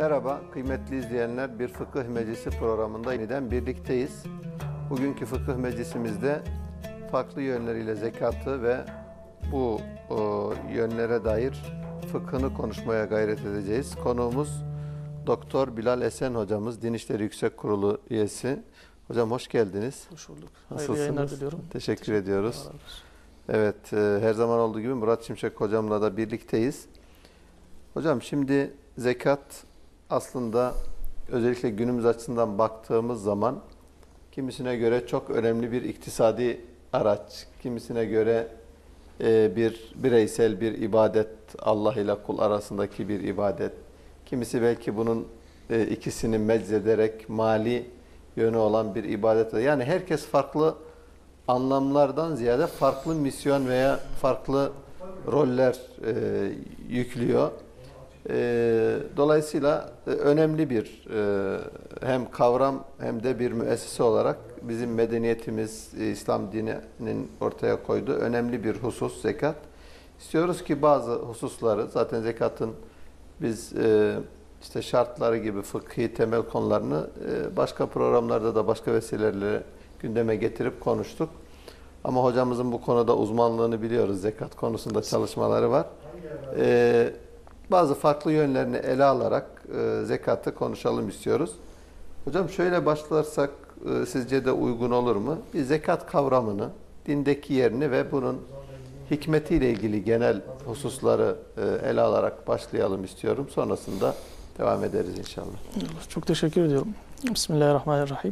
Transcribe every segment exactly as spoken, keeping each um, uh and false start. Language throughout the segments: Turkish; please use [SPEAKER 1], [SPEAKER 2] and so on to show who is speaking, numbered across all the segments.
[SPEAKER 1] Merhaba kıymetli izleyenler, bir Fıkıh Meclisi programında yeniden birlikteyiz. Bugünkü Fıkıh Meclisimizde farklı yönleriyle zekatı ve bu o, yönlere dair fıkhını konuşmaya gayret edeceğiz. Konuğumuz Doktor Bilal Esen hocamız, Din İşleri Yüksek Kurulu üyesi. Hocam hoş geldiniz.
[SPEAKER 2] Hoş bulduk.
[SPEAKER 1] Nasılsınız?
[SPEAKER 2] Hayırlı yayınlar diliyorum.
[SPEAKER 1] Teşekkür, Teşekkür ediyoruz.
[SPEAKER 2] ederim.
[SPEAKER 1] Evet, e, her zaman olduğu gibi Murat Şimşek hocamla da birlikteyiz. Hocam şimdi zekat aslında özellikle günümüz açısından baktığımız zaman kimisine göre çok önemli bir iktisadi araç, kimisine göre e, bir bireysel bir ibadet, Allah ile kul arasındaki bir ibadet. Kimisi belki bunun e, ikisini meczederek mali yönü olan bir ibadet. Yani herkes farklı anlamlardan ziyade farklı misyon veya farklı roller e, yüklüyor. E, dolayısıyla e, önemli bir e, hem kavram hem de bir müessese olarak bizim medeniyetimiz, e, İslam dininin ortaya koyduğu önemli bir husus zekat. İstiyoruz ki bazı hususları, zaten zekatın biz e, işte şartları gibi fıkhi temel konularını e, başka programlarda da başka vesilelerle gündeme getirip konuştuk. Ama hocamızın bu konuda uzmanlığını biliyoruz. Zekat konusunda çalışmaları var. Ee, bazı farklı yönlerini ele alarak e, zekatı konuşalım istiyoruz. Hocam şöyle başlarsak e, sizce de uygun olur mu? Bir zekat kavramını, dindeki yerini ve bunun hikmetiyle ilgili genel hususları e, ele alarak başlayalım istiyorum. Sonrasında devam ederiz inşallah.
[SPEAKER 2] Çok teşekkür ediyorum. Bismillahirrahmanirrahim.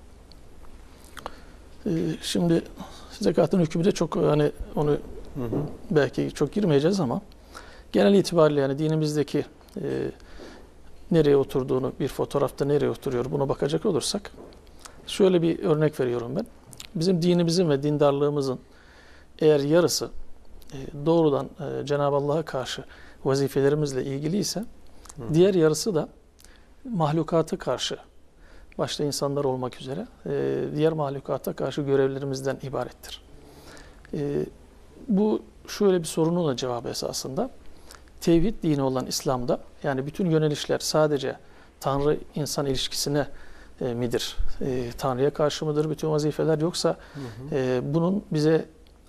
[SPEAKER 2] Ee, şimdi zekatın hükmü de çok, hani onu hı hı. belki çok girmeyeceğiz ama genel itibariyle yani dinimizdeki e, nereye oturduğunu, bir fotoğrafta nereye oturuyor buna bakacak olursak şöyle bir örnek veriyorum ben. Bizim dinimizin ve dindarlığımızın eğer yarısı e, doğrudan e, Cenab-ı Allah'a karşı vazifelerimizle ilgiliyse hı. diğer yarısı da mahlukata karşı, başta insanlar olmak üzere diğer mahlukata karşı görevlerimizden ibarettir. Bu şöyle bir sorunun da cevabı esasında. Tevhid dini olan İslam'da yani bütün yönelişler sadece Tanrı-insan ilişkisine midir? Tanrı'ya karşı mıdır bütün vazifeler, yoksa hı hı. bunun bize,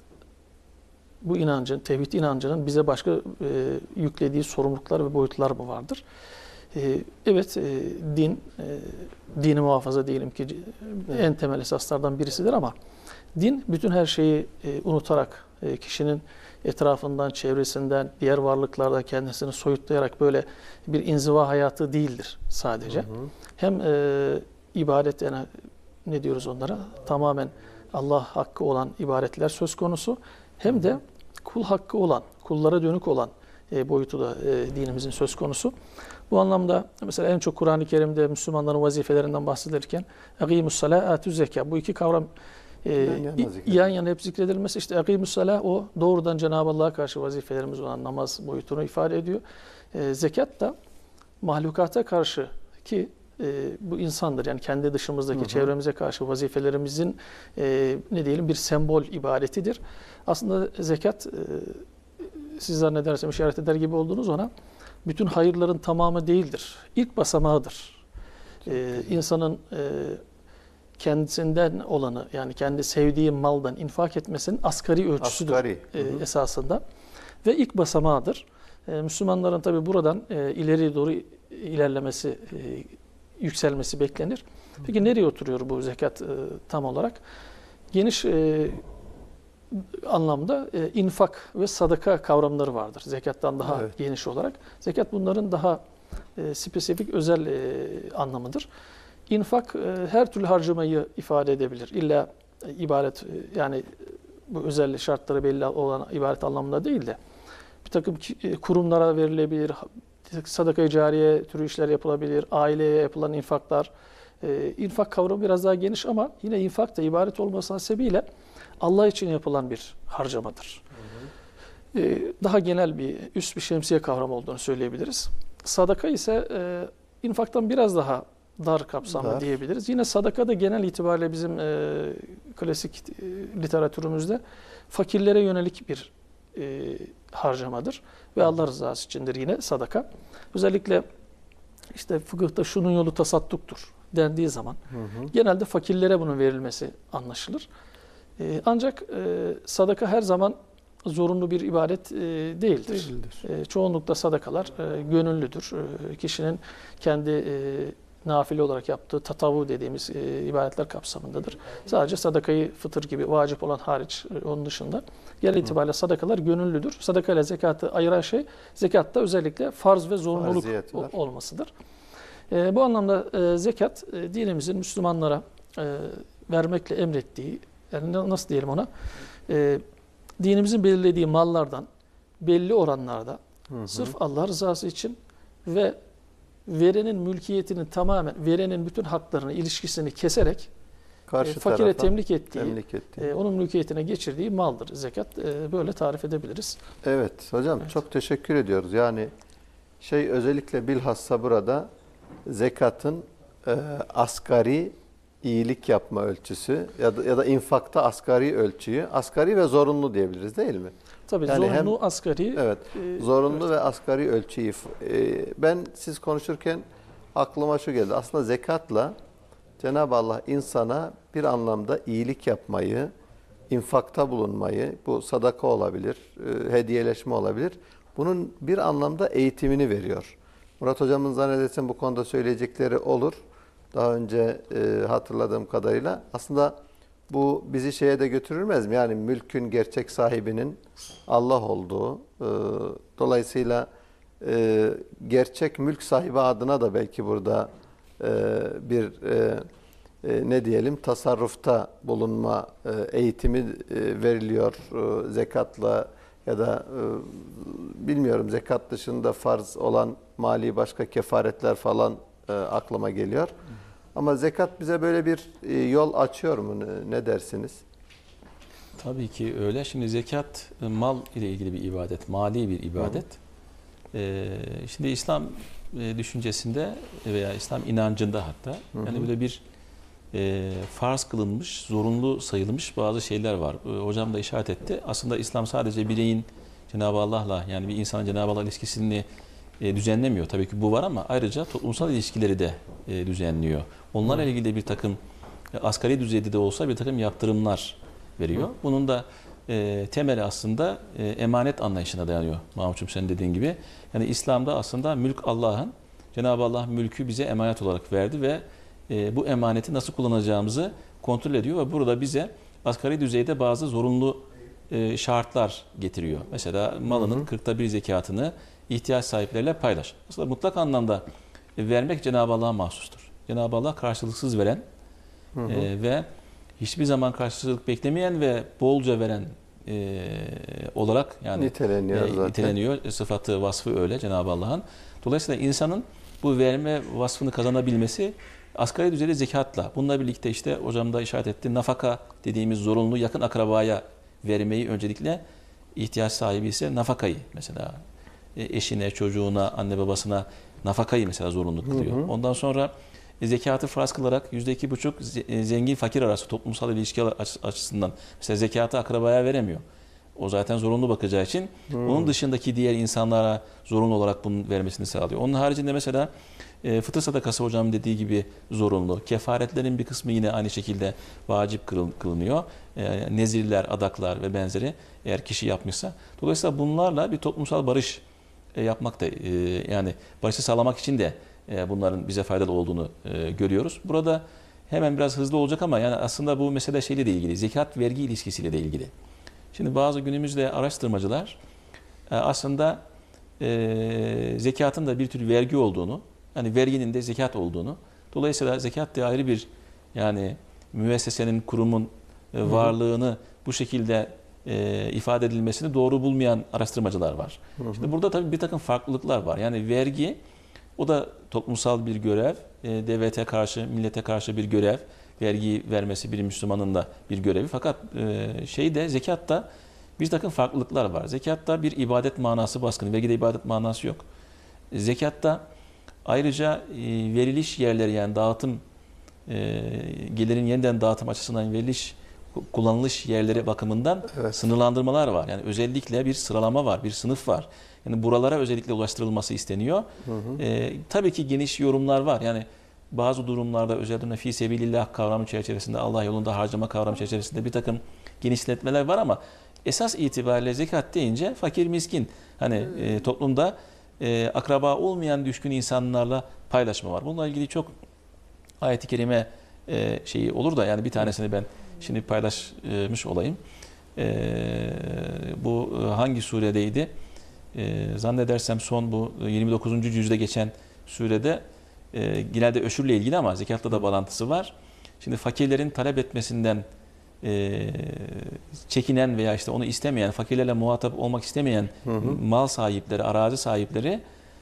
[SPEAKER 2] bu inancın, tevhid inancının bize başka yüklediği sorumluluklar ve boyutlar mı vardır? Evet, din, dini muhafaza diyelim ki en temel esaslardan birisidir ama din bütün her şeyi unutarak, kişinin etrafından, çevresinden, diğer varlıklarda kendisini soyutlayarak böyle bir inziva hayatı değildir sadece. Hı hı. Hem e, ibadet, yani ne diyoruz onlara? Tamamen Allah hakkı olan ibadetler söz konusu. Hem de kul hakkı olan, kullara dönük olan e, boyutu da e, dinimizin söz konusu. Bu anlamda mesela en çok Kur'an-ı Kerim'de Müslümanların vazifelerinden bahsedilirken اَقِيمُ الصَّلَاءَ اَتُ zeka, bu iki kavram e, yan, yan yana hep zikredilmesi, işte اَقِيمُ الصَّلَاء o doğrudan Cenab-ı Allah'a karşı vazifelerimiz olan namaz boyutunu ifade ediyor. E, zekat da mahlukata karşı ki e, bu insandır, yani kendi dışımızdaki hı hı. çevremize karşı vazifelerimizin e, ne diyelim bir sembol ibadetidir. Aslında zekat e, siz zannedersem işaret eder gibi oldunuz ona. Bütün hayırların tamamı değildir. İlk basamağıdır. Ee, insanın e, kendisinden olanı, yani kendi sevdiği maldan infak etmesinin asgari ölçüsüdür asgari. E, esasında. Ve ilk basamağıdır. E, Müslümanların tabi buradan e, ileri doğru ilerlemesi, e, yükselmesi beklenir. Peki nereye oturuyor bu zekat e, tam olarak? Geniş e, anlamda e, infak ve sadaka kavramları vardır. Zekattan daha evet. geniş olarak. Zekat bunların daha e, spesifik, özel e, anlamıdır. İnfak e, her türlü harcamayı ifade edebilir. İlla e, ibadet, e, yani bu özel şartları belli olan ibadet anlamında değil de bir takım e, kurumlara verilebilir, sadaka-i cariye türü işler yapılabilir, aileye yapılan infaklar. E, infak kavramı biraz daha geniş ama yine infak da ibadet olması sebebiyle Allah için yapılan bir harcamadır. Hı hı. Ee, daha genel bir, üst bir şemsiye kavramı olduğunu söyleyebiliriz. Sadaka ise e, infaktan biraz daha dar kapsamlı dar. diyebiliriz. Yine sadaka da genel itibariyle bizim e, klasik e, literatürümüzde fakirlere yönelik bir e, harcamadır. Ve Allah rızası içindir yine sadaka. Özellikle işte fıkıhta şunun yolu tasadduktur dendiği zaman
[SPEAKER 1] Hı hı.
[SPEAKER 2] genelde fakirlere bunun verilmesi anlaşılır. E, ancak e, sadaka her zaman zorunlu bir ibadet e, değildir.
[SPEAKER 1] Değildir.
[SPEAKER 2] E, çoğunlukla sadakalar e, gönüllüdür. E, kişinin kendi e, nafile olarak yaptığı tatavu dediğimiz e, ibadetler kapsamındadır. Sadece sadakayı fıtır gibi vacip olan hariç e, onun dışında genel itibariyle sadakalar gönüllüdür. Sadaka ile zekatı ayıran şey zekatta özellikle farz ve zorunluluk
[SPEAKER 1] Farziyet var.
[SPEAKER 2] olmasıdır. E, bu anlamda e, zekat e, dinimizin Müslümanlara e, vermekle emrettiği, yani nasıl diyelim ona, e, dinimizin belirlediği mallardan belli oranlarda
[SPEAKER 1] Hı hı.
[SPEAKER 2] sırf Allah rızası için ve verenin mülkiyetini tamamen, verenin bütün haklarını, ilişkisini keserek
[SPEAKER 1] Karşı
[SPEAKER 2] e, fakire
[SPEAKER 1] tarafa
[SPEAKER 2] temlik ettiği,
[SPEAKER 1] temlik ettiği.
[SPEAKER 2] e, onun mülkiyetine geçirdiği maldır zekat. E, böyle tarif edebiliriz.
[SPEAKER 1] Evet hocam,
[SPEAKER 2] Evet.
[SPEAKER 1] çok teşekkür ediyoruz. Yani şey, özellikle bilhassa burada zekatın e, asgari iyilik yapma ölçüsü ya da, ya da infakta asgari ölçüyü, asgari ve zorunlu diyebiliriz değil mi?
[SPEAKER 2] Tabii
[SPEAKER 1] Yani hem-
[SPEAKER 2] zorunlu, asgari.
[SPEAKER 1] Evet.
[SPEAKER 2] e,
[SPEAKER 1] Zorunlu
[SPEAKER 2] evet.
[SPEAKER 1] ve asgari ölçüyü. e, ben siz konuşurken aklıma şu geldi. Aslında zekatla Cenab-ı Allah insana bir anlamda iyilik yapmayı, infakta bulunmayı, bu sadaka olabilir, e, hediyeleşme olabilir. Bunun bir anlamda eğitimini veriyor. Murat hocamın zannedersem bu konuda söyleyecekleri olur. Daha önce e, hatırladığım kadarıyla aslında bu bizi şeye de götürülmez mi? Yani mülkün gerçek sahibinin Allah olduğu, e, dolayısıyla e, gerçek mülk sahibi adına da belki burada e, bir e, e, ne diyelim tasarrufta bulunma e, eğitimi e, veriliyor e, zekatla ya da e, bilmiyorum, zekat dışında farz olan mali başka kefaretler falan e, aklıma geliyor. Ama zekat bize böyle bir e, yol açıyor mu? Ne, ne dersiniz?
[SPEAKER 3] Tabii ki öyle. Şimdi zekat e, mal ile ilgili bir ibadet, mali bir ibadet. Ee, şimdi İslam e, düşüncesinde veya İslam inancında hatta
[SPEAKER 1] Hı hı.
[SPEAKER 3] yani böyle bir e, farz kılınmış, zorunlu sayılmış bazı şeyler var. E, hocam da işaret etti. Aslında İslam sadece bireyin Cenab-ı Allah'la, yani bir insanın Cenab-ı Allah ilişkisini e, düzenlemiyor. Tabii ki bu var ama ayrıca toplumsal ilişkileri de e, düzenliyor. Onlarla ilgili de bir takım e, asgari düzeyde de olsa bir takım yaptırımlar veriyor. Bunun da e, temeli aslında e, emanet anlayışına dayanıyor. Mahmut'cum senin dediğin gibi. Yani İslam'da aslında mülk Allah'ın. Cenab-ı Allah mülkü bize emanet olarak verdi ve e, bu emaneti nasıl kullanacağımızı kontrol ediyor ve burada bize asgari düzeyde bazı zorunlu e, şartlar getiriyor. Mesela malının
[SPEAKER 1] Hı hı.
[SPEAKER 3] kırkta bir zekatını ihtiyaç sahipleriyle paylaş. Aslında mutlak anlamda e, vermek Cenab-ı Allah'a mahsustur. Cenab-ı Allah karşılıksız veren
[SPEAKER 1] Hı hı.
[SPEAKER 3] e, ve hiçbir zaman karşılık beklemeyen ve bolca veren e, olarak yani
[SPEAKER 1] Niteleniyor
[SPEAKER 3] e,
[SPEAKER 1] zaten.
[SPEAKER 3] niteleniyor. Sıfatı, vasfı öyle Cenab-ı Allah'ın. Dolayısıyla insanın bu verme vasfını kazanabilmesi asgari düzeyde zekatla. Bununla birlikte işte hocam da işaret etti. Nafaka dediğimiz zorunlu yakın akrabaya vermeyi öncelikle ihtiyaç sahibi ise nafakayı mesela e, eşine, çocuğuna, anne babasına nafakayı mesela zorunlu kılıyor.
[SPEAKER 1] Hı hı.
[SPEAKER 3] Ondan sonra e, zekatı farz kılarak yüzde iki buçuk zengin fakir arası toplumsal ilişki açısından mesela zekatı akrabaya veremiyor. O zaten zorunlu bakacağı için
[SPEAKER 1] Hmm.
[SPEAKER 3] onun dışındaki diğer insanlara zorunlu olarak bunun vermesini sağlıyor. Onun haricinde mesela e, fıtır sadakası hocam dediği gibi zorunlu. Kefaretlerin bir kısmı yine aynı şekilde vacip kılın, kılınıyor. E, nezirler, adaklar ve benzeri eğer kişi yapmışsa. Dolayısıyla bunlarla bir toplumsal barış e, yapmak da e, yani barışı sağlamak için de e, bunların bize faydalı olduğunu e, görüyoruz. Burada hemen biraz hızlı olacak ama yani aslında bu mesele şeyle de ilgili. Zekat vergi ilişkisiyle de ilgili. Şimdi bazı günümüzde araştırmacılar e, aslında e, zekatın da bir tür vergi olduğunu, yani verginin de zekat olduğunu, dolayısıyla zekat da ayrı bir yani müessesenin, kurumun e, varlığını bu şekilde e, ifade edilmesini doğru bulmayan araştırmacılar var.
[SPEAKER 1] Hı hı.
[SPEAKER 3] Şimdi burada tabii bir takım farklılıklar var. Yani vergi, o da toplumsal bir görev, e, devlete karşı, millete karşı bir görev. Vergi vermesi bir Müslümanın da bir görevi. Fakat e, şeyde zekatta bir takım farklılıklar var. Zekatta bir ibadet manası baskın. Vergide ibadet manası yok. Zekatta ayrıca e, veriliş yerleri yani dağıtım e, gelirin yeniden dağıtım açısından veriliş kullanılış yerleri bakımından
[SPEAKER 1] Evet.
[SPEAKER 3] sınırlandırmalar var. Yani özellikle bir sıralama var, bir sınıf var. Yani buralara özellikle ulaştırılması isteniyor.
[SPEAKER 1] Hı hı.
[SPEAKER 3] Ee, tabii ki geniş yorumlar var. Yani bazı durumlarda özellikle fi sebilillah kavramı çerçevesinde, Allah yolunda harcama kavramı çerçevesinde bir takım genişletmeler var ama esas itibariyle zekat deyince fakir miskin, hani e, toplumda e, akraba olmayan düşkün insanlarla paylaşma var. Bununla ilgili çok ayet-i kerime e, şeyi olur da yani bir tanesini ben şimdi paylaşmış olayım. E, bu hangi suredeydi? E, zannedersem son bu yirmi dokuzuncu cüzde geçen surede e, genelde öşürle ilgili ama zekatla da bağlantısı var. Şimdi fakirlerin talep etmesinden e, çekinen veya işte onu istemeyen, fakirlerle muhatap olmak istemeyen
[SPEAKER 1] Hı hı.
[SPEAKER 3] mal sahipleri, arazi sahipleri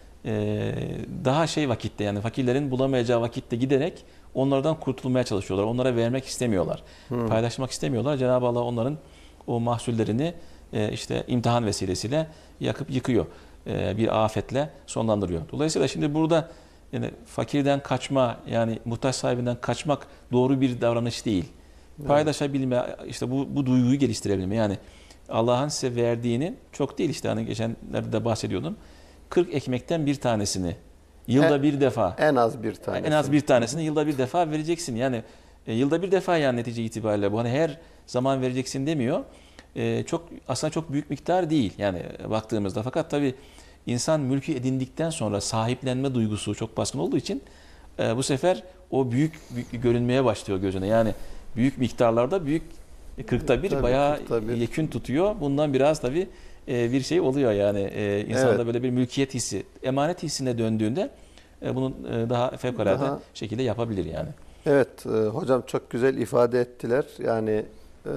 [SPEAKER 3] e, daha şey vakitte, yani fakirlerin bulamayacağı vakitte giderek onlardan kurtulmaya çalışıyorlar. Onlara vermek istemiyorlar.
[SPEAKER 1] Hı.
[SPEAKER 3] Paylaşmak istemiyorlar. Cenab-ı Allah onların o mahsullerini e, işte imtihan vesilesiyle yakıp yıkıyor. E, bir afetle sonlandırıyor. Dolayısıyla şimdi burada yani fakirden kaçma, yani muhtaç sahibinden kaçmak doğru bir davranış değil. Paylaşabilme, işte bu, bu duyguyu geliştirebilme. Yani Allah'ın size verdiğinin çok değil, işte hani geçenlerde de bahsediyordum. kırk ekmekten bir tanesini yılda
[SPEAKER 1] En-
[SPEAKER 3] bir defa,
[SPEAKER 1] En az bir tane.
[SPEAKER 3] en az bir tanesini yılda bir defa vereceksin. Yani e, yılda bir defa, yani netice itibariyle bu hani her zaman vereceksin demiyor. E, çok aslında çok büyük miktar değil yani baktığımızda. Fakat tabii insan mülkü edindikten sonra sahiplenme duygusu çok baskın olduğu için e, bu sefer o büyük, büyük görünmeye başlıyor gözüne. Yani büyük miktarlarda büyük kırkta bir
[SPEAKER 1] Tabii,
[SPEAKER 3] bayağı
[SPEAKER 1] kırkta bir.
[SPEAKER 3] yekün tutuyor. Bundan biraz tabii e, bir şey oluyor yani e, insanda
[SPEAKER 1] Evet.
[SPEAKER 3] böyle bir mülkiyet hissi, emanet hissine döndüğünde e, bunun e, daha fevkalade
[SPEAKER 1] Daha-
[SPEAKER 3] şekilde yapabilir yani.
[SPEAKER 1] Evet, e, hocam çok güzel ifade ettiler. Yani e,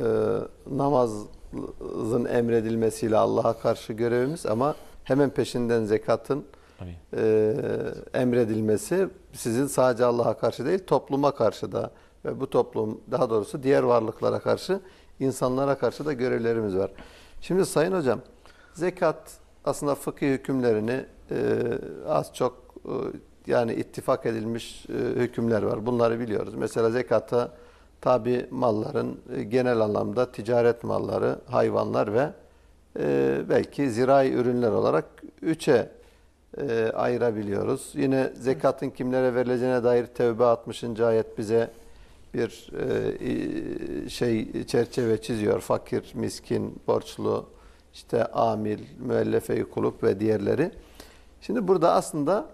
[SPEAKER 1] namazın emredilmesiyle Allah'a karşı görevimiz ama hemen peşinden zekatın
[SPEAKER 3] Tabii.
[SPEAKER 1] e, emredilmesi sizin sadece Allah'a karşı değil, topluma karşı da ve bu toplum, daha doğrusu diğer varlıklara karşı, insanlara karşı da görevlerimiz var. Şimdi Sayın Hocam, zekat aslında fıkıh hükümlerini e, az çok e, yani ittifak edilmiş e, hükümler var. Bunları biliyoruz. Mesela zekata tabi malların e, genel anlamda ticaret malları, hayvanlar ve e, belki zirai ürünler olarak üçe e, ayırabiliyoruz. Yine zekatın kimlere verileceğine dair Tevbe altmışıncı ayet bize bir e, şey çerçeve çiziyor. Fakir, miskin, borçlu, işte amil, müellefe-i kulub ve diğerleri. Şimdi burada aslında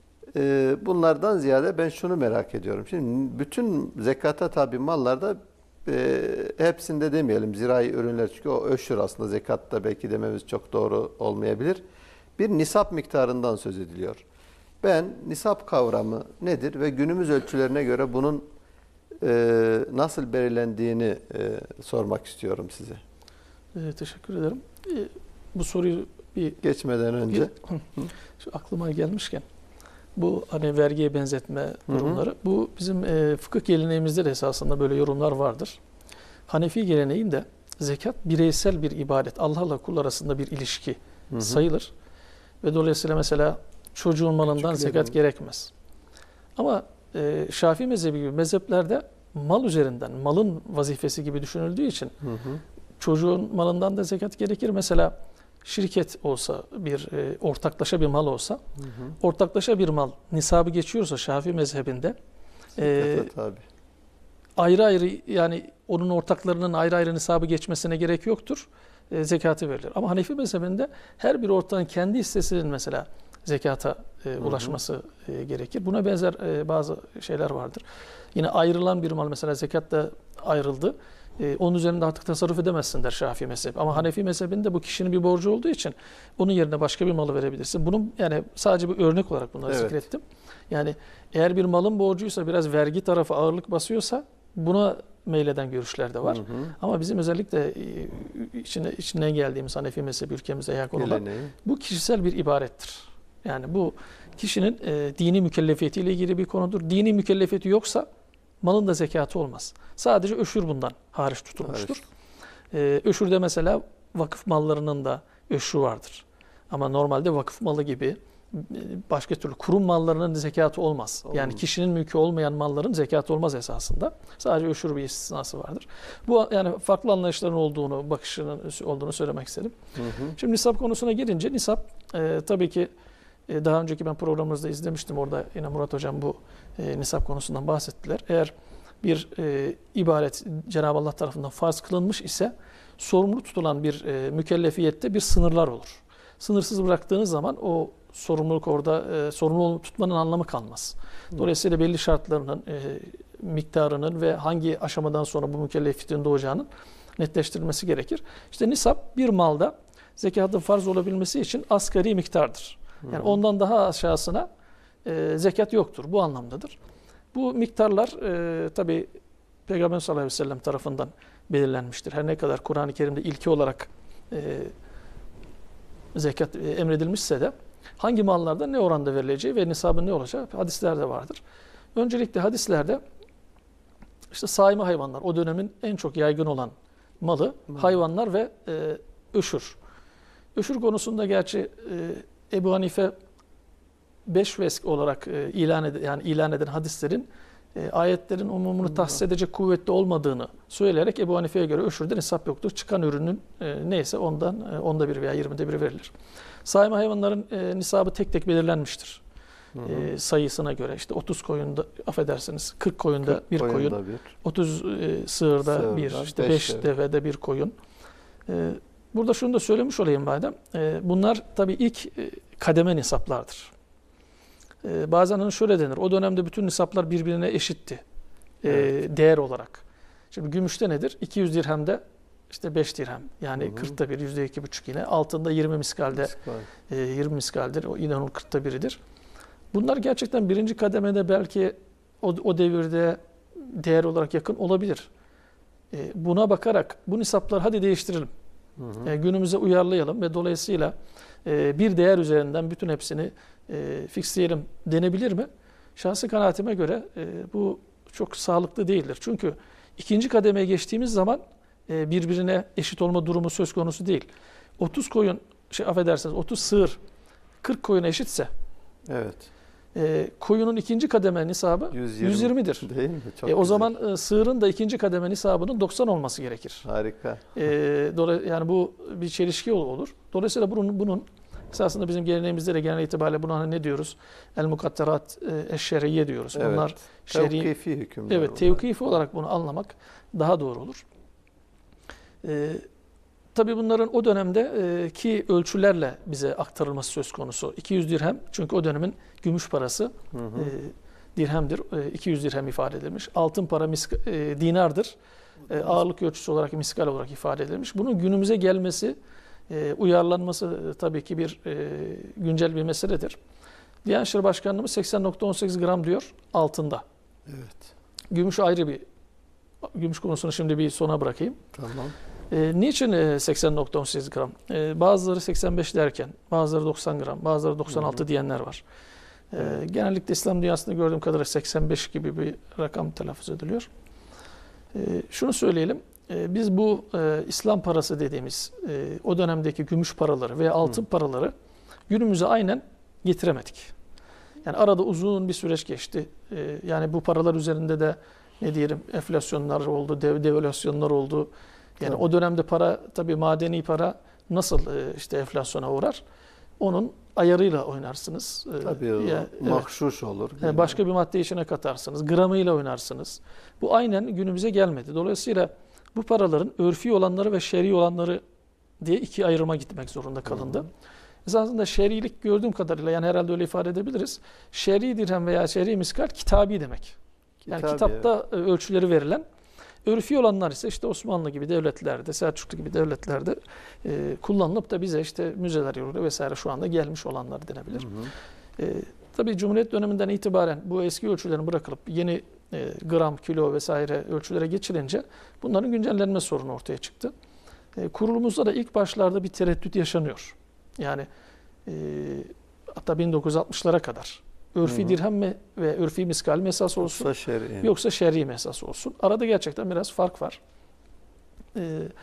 [SPEAKER 1] e, bunlardan ziyade ben şunu merak ediyorum. Şimdi bütün zekata tabi mallarda e, hepsinde demeyelim zirai ürünler, çünkü o öşür aslında, zekatta belki dememiz çok doğru olmayabilir. Bir nisap miktarından söz ediliyor. Ben nisap kavramı nedir ve günümüz ölçülerine göre bunun e, nasıl belirlendiğini e, sormak istiyorum size.
[SPEAKER 2] E, teşekkür ederim. E, bu soruyu bir
[SPEAKER 1] Geçmeden önce.
[SPEAKER 2] şu aklıma gelmişken, bu hani vergiye benzetme durumları, hı hı. bu bizim e, fıkıh geleneğimizde de esasında böyle yorumlar vardır. Hanefi geleneğinde zekat bireysel bir ibadet, Allah'la kul arasında bir ilişki hı hı. sayılır. Ve dolayısıyla mesela çocuğun malından
[SPEAKER 1] Küçük
[SPEAKER 2] zekat
[SPEAKER 1] yerim.
[SPEAKER 2] gerekmez. Ama e, Şafii mezhebi gibi mezheplerde mal üzerinden, malın vazifesi gibi düşünüldüğü için
[SPEAKER 1] Hı hı.
[SPEAKER 2] çocuğun malından da zekat gerekir. Mesela şirket olsa, bir e, ortaklaşa bir mal olsa, hı hı. ortaklaşa bir mal nisabı geçiyorsa Şafii mezhebinde e,
[SPEAKER 1] tabii.
[SPEAKER 2] ayrı ayrı, yani onun ortaklarının ayrı ayrı nisabı geçmesine gerek yoktur. E, zekatı verilir. Ama Hanefi mezhebinde her bir ortağın kendi hissesinin mesela zekata e, ulaşması e, gerekir. Buna benzer e, bazı şeyler vardır. Yine ayrılan bir mal mesela zekatta ayrıldı. E, onun üzerinde artık tasarruf edemezsin der Şafii mezhebi. Ama Hanefi mezhebinde bu kişinin bir borcu olduğu için onun yerine başka bir malı verebilirsin. Bunun yani sadece bir örnek olarak bunları
[SPEAKER 1] Evet.
[SPEAKER 2] zikrettim. Yani eğer bir malın borcuysa, biraz vergi tarafı ağırlık basıyorsa buna meyleden görüşler de var. Hı hı. Ama bizim özellikle içine, içinden geldiğimiz Hanefi mezhebi ülkemizde yaygın olan bu kişisel bir ibarettir. Yani bu kişinin e, dini mükellefiyetiyle ilgili bir konudur. Dini mükellefiyeti yoksa malın da zekatı olmaz. Sadece öşür bundan hariç tutulmuştur. E, öşürde mesela vakıf mallarının da öşrü vardır. Ama normalde vakıf malı gibi başka türlü kurum mallarının zekatı olmaz.
[SPEAKER 1] Olmaz.
[SPEAKER 2] Yani kişinin mülkü olmayan malların zekatı olmaz esasında. Sadece öşür bir istisnası vardır. Bu yani farklı anlayışların olduğunu, bakışının olduğunu söylemek istedim.
[SPEAKER 1] Hı hı.
[SPEAKER 2] Şimdi nisap konusuna gelince nisap e, tabii ki e, daha önceki ben programımızda izlemiştim. Orada yine Murat Hocam bu e, nisap konusundan bahsettiler. Eğer bir e, ibaret Cenab-ı Allah tarafından farz kılınmış ise sorumlu tutulan bir e, mükellefiyette bir sınırlar olur. Sınırsız bıraktığınız zaman o sorumluluk orada e, sorumlu tutmanın anlamı kalmaz. Dolayısıyla belli şartlarının, e, miktarının ve hangi aşamadan sonra bu mükellefiyetin doğacağının netleştirilmesi gerekir. İşte nisap bir malda zekatın farz olabilmesi için asgari miktardır. Yani ondan daha aşağısına e, zekat yoktur. Bu anlamdadır. Bu miktarlar e, tabi Peygamber sallallahu aleyhi ve sellem tarafından belirlenmiştir. Her ne kadar Kur'an-ı Kerim'de ilki olarak e, zekat e, emredilmişse de hangi mallarda ne oranda verileceği ve nisabın ne olacağı hadislerde vardır. Öncelikle hadislerde işte saime hayvanlar, o dönemin en çok yaygın olan malı, hmm. hayvanlar ve e, öşür. Öşür konusunda gerçi e, Ebu Hanife beş vesk olarak e, ilan eden, yani ilan eden hadislerin e, ayetlerin umumunu tahsis edecek kuvvetli olmadığını söyleyerek Ebu Hanife'ye göre öşürde nisap yoktur. Çıkan ürünün e, neyse ondan e, onda bir veya yirmide bir verilir. Saime hayvanların e, nisabı tek tek belirlenmiştir. Hı hı. E, sayısına göre işte otuz koyunda, affedersiniz kırk koyunda bir koyun, bir. otuz e, sığırda, sığırda bir, işte beş devede bir koyun. E, burada şunu da söylemiş olayım madem. E, bunlar tabii ilk e, kademe nisaplardır. E, bazen hani şöyle denir, o dönemde bütün nisaplar birbirine eşitti e, evet. değer olarak. Şimdi gümüşte nedir? iki yüz dirhemde işte beş dirhem. Yani hı hı. kırkta bir, yüzde iki buçuk yine. Altında yirmi miskalde, Miskal. e, yirmi miskaldir. O yine onun kırkta biridir. Bunlar gerçekten birinci kademede belki o, o devirde değer olarak yakın olabilir. E, buna bakarak bu nisapları hadi değiştirelim. Hı hı. E, günümüze uyarlayalım ve dolayısıyla e, bir değer üzerinden bütün hepsini e, fixleyelim denebilir mi? Şahsi kanaatime göre e, bu çok sağlıklı değildir. Çünkü ikinci kademeye geçtiğimiz zaman e, birbirine eşit olma durumu söz konusu değil. otuz koyun, şey affedersiniz otuz sığır kırk koyuna eşitse evet. E, koyunun ikinci kademe nisabı yüz yirmi, yüz yirmidir. Değil mi? Çok e, o zaman e, sığırın da ikinci kademe nisabının doksan olması gerekir. Harika. E, dolayı, yani bu bir çelişki olur. Dolayısıyla bunun, bunun esasında bizim geleneğimizde de genel itibariyle buna hani ne diyoruz? El mukadderat eşşeriyye diyoruz. Evet. Bunlar şer'i, tevkifi hükümler. Evet, tevkifi olarak bunu anlamak daha doğru olur. E, Tabii bunların o dönemdeki ölçülerle bize aktarılması söz konusu. iki yüz dirhem çünkü o dönemin gümüş parası hı hı. E, dirhemdir. E, iki yüz dirhem ifade edilmiş. Altın para miska, e, dinardır. E, ağırlık ölçüsü olarak miskal olarak ifade edilmiş. Bunun günümüze gelmesi, e, uyarlanması e, tabii ki bir e, güncel bir meseledir. Diyanet İşleri Başkanlığımız seksen nokta on sekiz gram diyor altında. Evet. Gümüş ayrı bir, gümüş konusunu şimdi bir sona bırakayım. Tamam. E, niçin seksen nokta on sekiz gram? E, bazıları seksen beş derken, bazıları doksan gram, bazıları doksan altı hı hı. diyenler var. E, evet. Genellikle İslam dünyasında gördüğüm kadarıyla seksen beş gibi bir rakam telaffuz ediliyor. E, şunu söyleyelim, e, biz bu e, İslam parası dediğimiz e, o dönemdeki gümüş paraları veya altın hı. paraları günümüze aynen getiremedik. Yani arada uzun bir süreç geçti. E, yani bu paralar üzerinde de ne diyelim enflasyonlar oldu, dev, devalüasyonlar oldu. Yani tabii. O dönemde para tabii madeni para nasıl işte enflasyona uğrar? Onun ayarıyla oynarsınız.
[SPEAKER 1] Tabii ya, mahşuş evet. olur.
[SPEAKER 2] Başka bir madde içine katarsınız. Gramıyla oynarsınız. Bu aynen günümüze gelmedi. Dolayısıyla bu paraların örfi olanları ve şer'i olanları diye iki ayrıma gitmek zorunda kalındı. Hı hı. Esasında şer'ilik gördüğüm kadarıyla yani herhalde öyle ifade edebiliriz. Şer'i dirhem veya şer'i miskal kitabi demek. Yani kitabi, kitapta evet. ölçüleri verilen. Örfi olanlar ise işte Osmanlı gibi devletlerde, Selçuklu gibi devletlerde e, kullanılıp da bize işte müzeler yoluyla vesaire şu anda gelmiş olanlar denebilir. Hı hı. E, tabii Cumhuriyet döneminden itibaren bu eski ölçülerin bırakılıp yeni e, gram, kilo vesaire ölçülere geçilince bunların güncellenme sorunu ortaya çıktı. E, kurulumuzda da ilk başlarda bir tereddüt yaşanıyor. Yani e, hatta bin dokuz yüz altmışlara kadar. Örfi hı hı. dirhem mi ve örfi miskal mi esas olsun? Yoksa şer'i. Yoksa şer'i mi esas olsun? Arada gerçekten biraz fark var. Ee,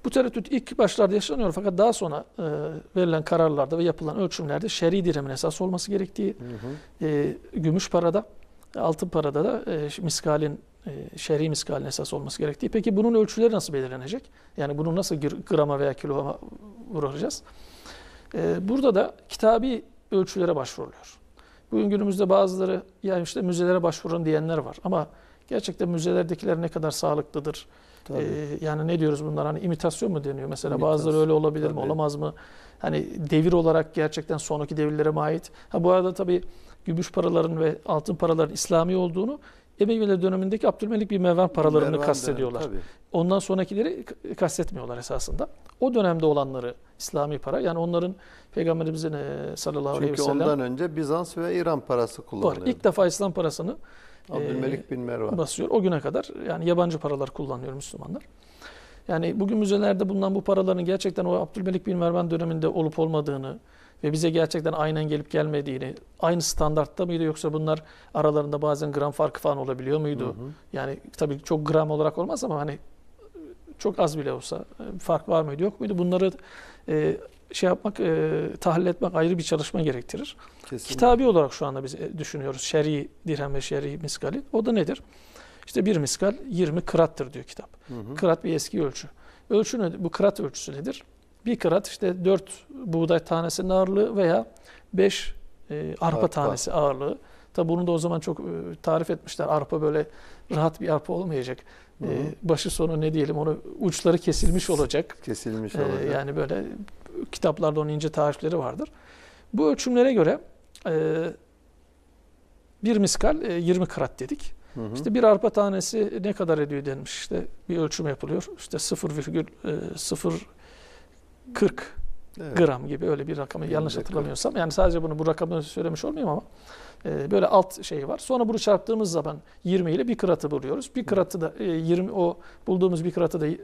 [SPEAKER 2] Bu tereddüt ilk başlarda yaşanıyor fakat daha sonra e, verilen kararlarda ve yapılan ölçümlerde şer'i dirhemin esas olması gerektiği,
[SPEAKER 1] Hı hı.
[SPEAKER 2] e, gümüş parada, altın parada da e, miskalin, e, şer'i miskalin esas olması gerektiği. Peki bunun ölçüleri nasıl belirlenecek? Yani bunu nasıl grama veya kiloma vuracağız? E, burada da kitabi ölçülere başvuruluyor. Bugün günümüzde bazıları ya işte müzelere başvurun diyenler var ama gerçekten müzelerdekiler ne kadar sağlıklıdır? Ee, yani ne diyoruz bunlar, hani imitasyon mu deniyor mesela?
[SPEAKER 1] İmitasyon.
[SPEAKER 2] Bazıları öyle olabilir
[SPEAKER 1] Tabii.
[SPEAKER 2] mi, olamaz mı? Hani devir olarak gerçekten sonraki devirlere mi ait? Ha bu arada tabii gümüş paraların ve altın paraların İslami olduğunu Emeviler dönemindeki Abdülmelik bin Mervan paralarını
[SPEAKER 1] Mervan
[SPEAKER 2] kastediyorlar.
[SPEAKER 1] dönemi, tabii.
[SPEAKER 2] Ondan sonrakileri kastetmiyorlar esasında. O dönemde olanları İslami para, yani onların Peygamberimizin e, sallallahu aleyhi ve
[SPEAKER 1] Çünkü
[SPEAKER 2] sellem
[SPEAKER 1] ondan önce Bizans ve İran parası
[SPEAKER 2] var.
[SPEAKER 1] kullanılıyordu.
[SPEAKER 2] İlk defa İslam parasını
[SPEAKER 1] Abdülmelik bin Mervan.
[SPEAKER 2] basıyor. O güne kadar yani yabancı paralar kullanıyor Müslümanlar. Yani bugün müzelerde bulunan bu paraların gerçekten o Abdülmelik bin Mervan döneminde olup olmadığını ve bize gerçekten aynen gelip gelmediğini, aynı standartta mıydı yoksa bunlar aralarında bazen gram farkı falan olabiliyor muydu?
[SPEAKER 1] Hı hı.
[SPEAKER 2] Yani tabii çok gram olarak olmaz ama hani çok az bile olsa fark var mıydı yok muydu? Bunları e, şey yapmak, e, tahlil etmek ayrı bir çalışma gerektirir.
[SPEAKER 1] Kesinlikle.
[SPEAKER 2] Kitabi olarak şu anda biz düşünüyoruz şer'i dirhem ve şer'i miskali. O da nedir? İşte bir miskal yirmi kırattır diyor kitap.
[SPEAKER 1] Hı hı.
[SPEAKER 2] Kırat bir eski ölçü. Ölçü ne? Bu kırat ölçüsü nedir? Bir kırat işte dört buğday tanesinin ağırlığı veya beş e, arpa,
[SPEAKER 1] Arpa.
[SPEAKER 2] tanesi ağırlığı. Tabi bunu da o zaman çok e, tarif etmişler. Arpa böyle rahat bir arpa olmayacak.
[SPEAKER 1] Hı hı.
[SPEAKER 2] E, başı sonu ne diyelim, onu uçları kesilmiş olacak.
[SPEAKER 1] Kesilmiş
[SPEAKER 2] E,
[SPEAKER 1] olacak.
[SPEAKER 2] yani böyle kitaplarda onun ince tarifleri vardır. Bu ölçümlere göre e, bir miskal e, yirmi kırat dedik.
[SPEAKER 1] Hı hı.
[SPEAKER 2] İşte bir arpa tanesi ne kadar ediyor denmiş. İşte bir ölçüm yapılıyor. İşte sıfır virgül sıfır kırk
[SPEAKER 1] Evet.
[SPEAKER 2] gram gibi öyle bir rakamı, yanlış
[SPEAKER 1] Yüzde
[SPEAKER 2] hatırlamıyorsam. Yani sadece bunu bu rakamı söylemiş olmayayım ama e, böyle alt şeyi var. Sonra bunu çarptığımız zaman yirmi ile bir kıratı buluyoruz. Bir kıratı da e, yirmi, o bulduğumuz bir kıratı da e,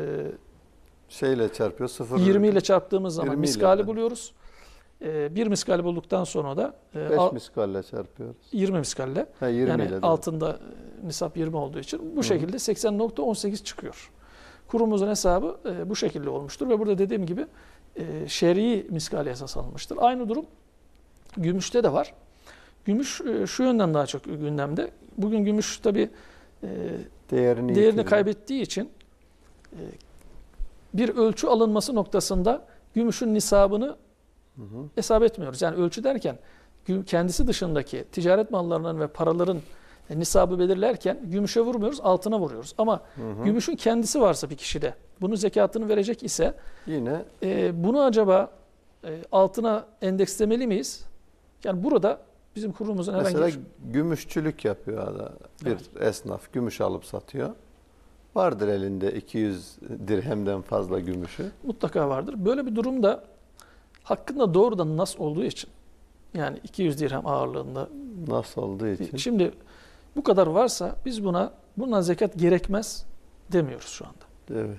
[SPEAKER 1] Şeyle çarpıyor. Sıfır.
[SPEAKER 2] yirmi ile çarptığımız zaman
[SPEAKER 1] yirmi ile
[SPEAKER 2] miskali
[SPEAKER 1] de.
[SPEAKER 2] buluyoruz. E, bir miskali bulduktan sonra da e,
[SPEAKER 1] beş
[SPEAKER 2] al-
[SPEAKER 1] miskalle çarpıyoruz.
[SPEAKER 2] yirmi miskalle.
[SPEAKER 1] Ha, yirmi
[SPEAKER 2] Yani
[SPEAKER 1] ile de.
[SPEAKER 2] altında e, nisap yirmi olduğu için bu
[SPEAKER 1] Hı.
[SPEAKER 2] şekilde seksen nokta on sekiz çıkıyor. Kurumumuzun hesabı e, bu şekilde olmuştur ve burada dediğim gibi e, şer'i miskali esas alınmıştır. Aynı durum gümüşte de var. Gümüş e, şu yönden daha çok gündemde. Bugün gümüş tabii e,
[SPEAKER 1] Değerini,
[SPEAKER 2] değerini
[SPEAKER 1] yitiriyor.
[SPEAKER 2] kaybettiği için e, bir ölçü alınması noktasında gümüşün nisabını
[SPEAKER 1] Hı hı.
[SPEAKER 2] hesap etmiyoruz. Yani ölçü derken gü- kendisi dışındaki ticaret mallarının ve paraların e, nisabı belirlerken gümüşe vurmuyoruz, altına vuruyoruz. Ama
[SPEAKER 1] Hı hı.
[SPEAKER 2] gümüşün kendisi varsa bir kişide, bunu zekatını verecek ise
[SPEAKER 1] Yine
[SPEAKER 2] e, bunu acaba e, altına endekslemeli miyiz? Yani burada bizim kurumumuzun herhangi
[SPEAKER 1] mesela
[SPEAKER 2] bir...
[SPEAKER 1] gümüşçülük yapıyor ada. Bir
[SPEAKER 2] Evet.
[SPEAKER 1] esnaf gümüş alıp satıyor. Vardır elinde iki yüz dirhemden fazla gümüşü.
[SPEAKER 2] Mutlaka vardır. Böyle bir durumda hakkında doğrudan nas olduğu için, yani iki yüz dirhem ağırlığında,
[SPEAKER 1] Nasıl olduğu için.
[SPEAKER 2] şimdi bu kadar varsa biz buna bundan zekat gerekmez demiyoruz şu anda.
[SPEAKER 1] Evet.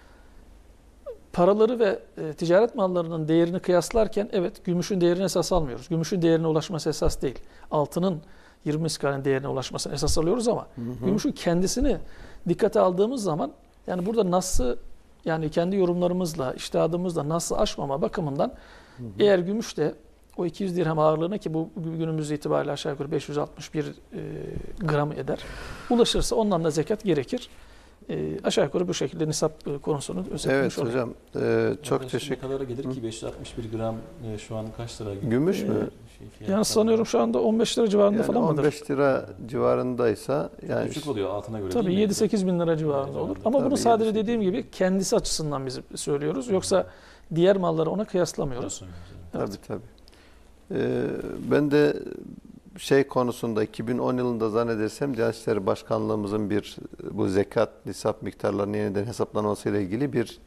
[SPEAKER 2] Paraları ve e, ticaret mallarının değerini kıyaslarken evet gümüşün değerini esas almıyoruz. Gümüşün değerine ulaşması esas değil. Altının yirmi miskalin değerine ulaşmasını esas alıyoruz ama
[SPEAKER 1] Hı hı.
[SPEAKER 2] gümüşün kendisini dikkate aldığımız zaman yani burada nasıl, yani kendi yorumlarımızla, içtihadımızla nasıl aşmama bakımından
[SPEAKER 1] Hı hı.
[SPEAKER 2] eğer gümüş de o iki yüz dirhem ağırlığına, ki bu günümüz itibariyle aşağı yukarı beş yüz altmış bir e, gram eder, ulaşırsa ondan da zekat gerekir. E, aşağı yukarı bu şekilde nisap e, konusunu özetlemiş
[SPEAKER 1] Evet
[SPEAKER 2] olayım.
[SPEAKER 1] hocam e, çok
[SPEAKER 3] Yaklaşık
[SPEAKER 1] teşekkür.
[SPEAKER 3] Ne kadara gelir ki beş yüz altmış bir gram e, şu an kaç lira?
[SPEAKER 1] Gümüş
[SPEAKER 2] Ee,
[SPEAKER 1] mü?
[SPEAKER 3] Şey, fiyatlar
[SPEAKER 2] Yani sanıyorum şu anda on beş lira civarında
[SPEAKER 1] Yani
[SPEAKER 2] falan
[SPEAKER 1] on
[SPEAKER 2] mıdır?
[SPEAKER 1] beş lira civarındaysa yani
[SPEAKER 3] Küçük oluyor altına göre
[SPEAKER 2] Tabii
[SPEAKER 3] değil mi?
[SPEAKER 2] yedi sekiz bin lira civarında olur. Ama
[SPEAKER 1] Tabii
[SPEAKER 2] bunu sadece
[SPEAKER 1] yedi sekiz
[SPEAKER 2] dediğim gibi kendisi açısından biz söylüyoruz. Yoksa diğer malları ona kıyaslamıyoruz. Evet.
[SPEAKER 1] tabii tabii. Ee, ben de şey konusunda iki bin on yılında zannedersem Diyanet İşleri Başkanlığımızın bir bu zekat nisap miktarlarının yeniden hesaplanması ile ilgili bir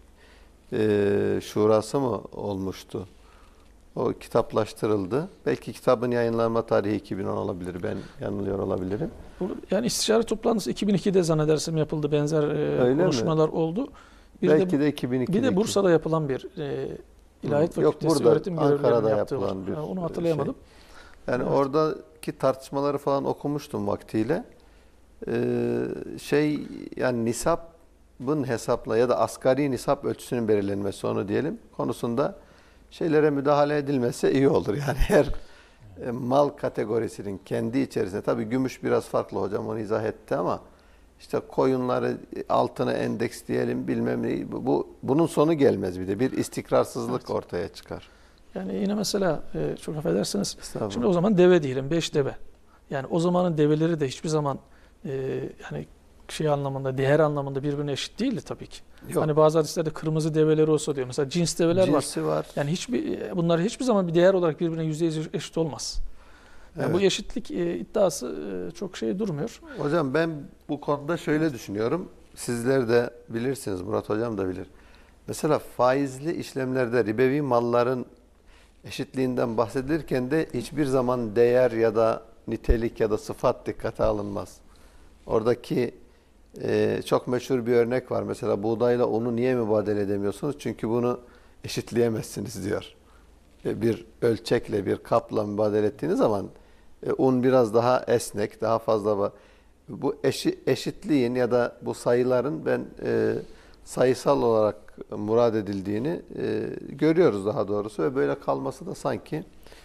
[SPEAKER 1] e, şurası mı olmuştu? O kitaplaştırıldı. Belki kitabın yayınlanma tarihi iki bin on olabilir. Ben yanılıyor olabilirim.
[SPEAKER 2] Bu- Yani istişare toplantısı iki bin ikide zannedersem yapıldı. Benzer e,
[SPEAKER 1] Öyle mi?
[SPEAKER 2] konuşmalar oldu. Bir
[SPEAKER 1] Belki
[SPEAKER 2] de,
[SPEAKER 1] de iki bin ikide.
[SPEAKER 2] bir de Bursa'da yapılan bir e, İlahiyat
[SPEAKER 1] Hı. Yok,
[SPEAKER 2] Fakültesi
[SPEAKER 1] burada,
[SPEAKER 2] öğretim görevlilerinin
[SPEAKER 1] Ankara'da
[SPEAKER 2] yaptığı var.
[SPEAKER 1] yapılan bir
[SPEAKER 2] Ha, onu hatırlayamadım.
[SPEAKER 1] Yani
[SPEAKER 2] Evet.
[SPEAKER 1] oradaki tartışmaları falan okumuştum vaktiyle. Ee, şey yani nisap nisabın hesapla ya da asgari nisap ölçüsünün belirlenmesi onu diyelim konusunda şeylere müdahale edilmesi iyi olur. Yani her e, mal kategorisinin kendi içerisinde tabii gümüş biraz farklı hocam onu izah etti ama işte koyunları altına endeks diyelim bilmem ne bu bunun sonu gelmez bir de bir istikrarsızlık
[SPEAKER 2] Evet.
[SPEAKER 1] ortaya çıkar.
[SPEAKER 2] Yani yine mesela e, çok affedersiniz.
[SPEAKER 1] Estağfurullah.
[SPEAKER 2] Şimdi o zaman deve diyelim, beş deve. Yani o zamanın develeri de hiçbir zaman e, yani şey anlamında, değer anlamında birbirine eşit değildi tabii ki.
[SPEAKER 1] Yok.
[SPEAKER 2] Hani bazı hadislerde kırmızı develeri olsa diyor. Mesela cins develer var.
[SPEAKER 1] Cinsi var.
[SPEAKER 2] Yani hiçbir bunlar hiçbir zaman bir değer olarak birbirine yüzde yüz eşit olmaz. Yani
[SPEAKER 1] Evet.
[SPEAKER 2] bu eşitlik e, iddiası e, çok şey durmuyor.
[SPEAKER 1] Hocam ben bu konuda şöyle düşünüyorum. Sizler de bilirsiniz, Murat Hocam da bilir. Mesela faizli işlemlerde ribevi malların eşitliğinden bahsedilirken de hiçbir zaman değer ya da nitelik ya da sıfat dikkate alınmaz. Oradaki e, çok meşhur bir örnek var. Mesela buğdayla unu niye mübadele edemiyorsunuz? Çünkü bunu eşitleyemezsiniz diyor. E, bir ölçekle, bir kapla mübadele ettiğiniz zaman e, un biraz daha esnek, daha fazla var. Bu eşi, eşitliğin ya da bu sayıların ben e, sayısal olarak murad edildiğini e, görüyoruz daha doğrusu ve böyle kalması da sanki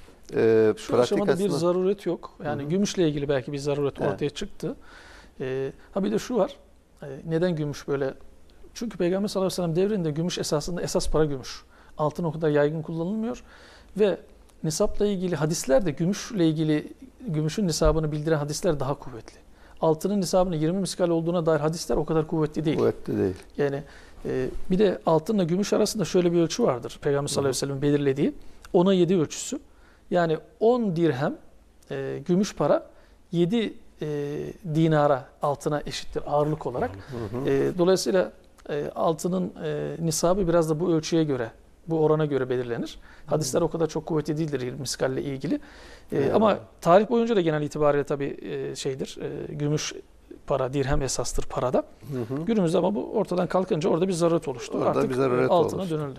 [SPEAKER 1] e,
[SPEAKER 2] Şu
[SPEAKER 1] pratik
[SPEAKER 2] aşamada bir
[SPEAKER 1] aslında-
[SPEAKER 2] zaruret yok. Yani
[SPEAKER 1] Hı hı.
[SPEAKER 2] gümüşle ilgili belki bir zaruret
[SPEAKER 1] Evet.
[SPEAKER 2] ortaya çıktı. Ee, ha bir de şu var. Ee, neden gümüş böyle? Çünkü Peygamber sallallahu aleyhi ve sellem devrinde gümüş esasında esas para gümüş. Altın o kadar yaygın kullanılmıyor ve nisapla ilgili hadisler de gümüşle ilgili gümüşün nisabını bildiren hadisler daha kuvvetli. Altının nisabının yirmi miskal olduğuna dair hadisler o kadar kuvvetli değil.
[SPEAKER 1] kuvvetli değil.
[SPEAKER 2] Yani e, bir de altınla gümüş arasında şöyle bir ölçü vardır. Peygamber sallallahu aleyhi ve sellem belirlediği ona yedi ölçüsü. Yani on dirhem e, gümüş para yedi e, dinara altına eşittir ağırlık olarak.
[SPEAKER 1] Hı hı.
[SPEAKER 2] E, dolayısıyla e, altının e, nisabı biraz da bu ölçüye göre, bu orana göre belirlenir. Hadisler o kadar çok kuvvetli değildir yirmi miskalle ilgili. E,
[SPEAKER 1] Evet.
[SPEAKER 2] Ama tarih boyunca da genel itibariyle tabii e, şeydir. E, gümüş para, dirhem esastır parada.
[SPEAKER 1] Hı hı.
[SPEAKER 2] Günümüzde ama bu ortadan kalkınca orada bir zaruret oluştu.
[SPEAKER 1] Orada
[SPEAKER 2] Artık
[SPEAKER 1] bir zaruret
[SPEAKER 2] altına
[SPEAKER 1] oluştu.
[SPEAKER 2] dönüldü.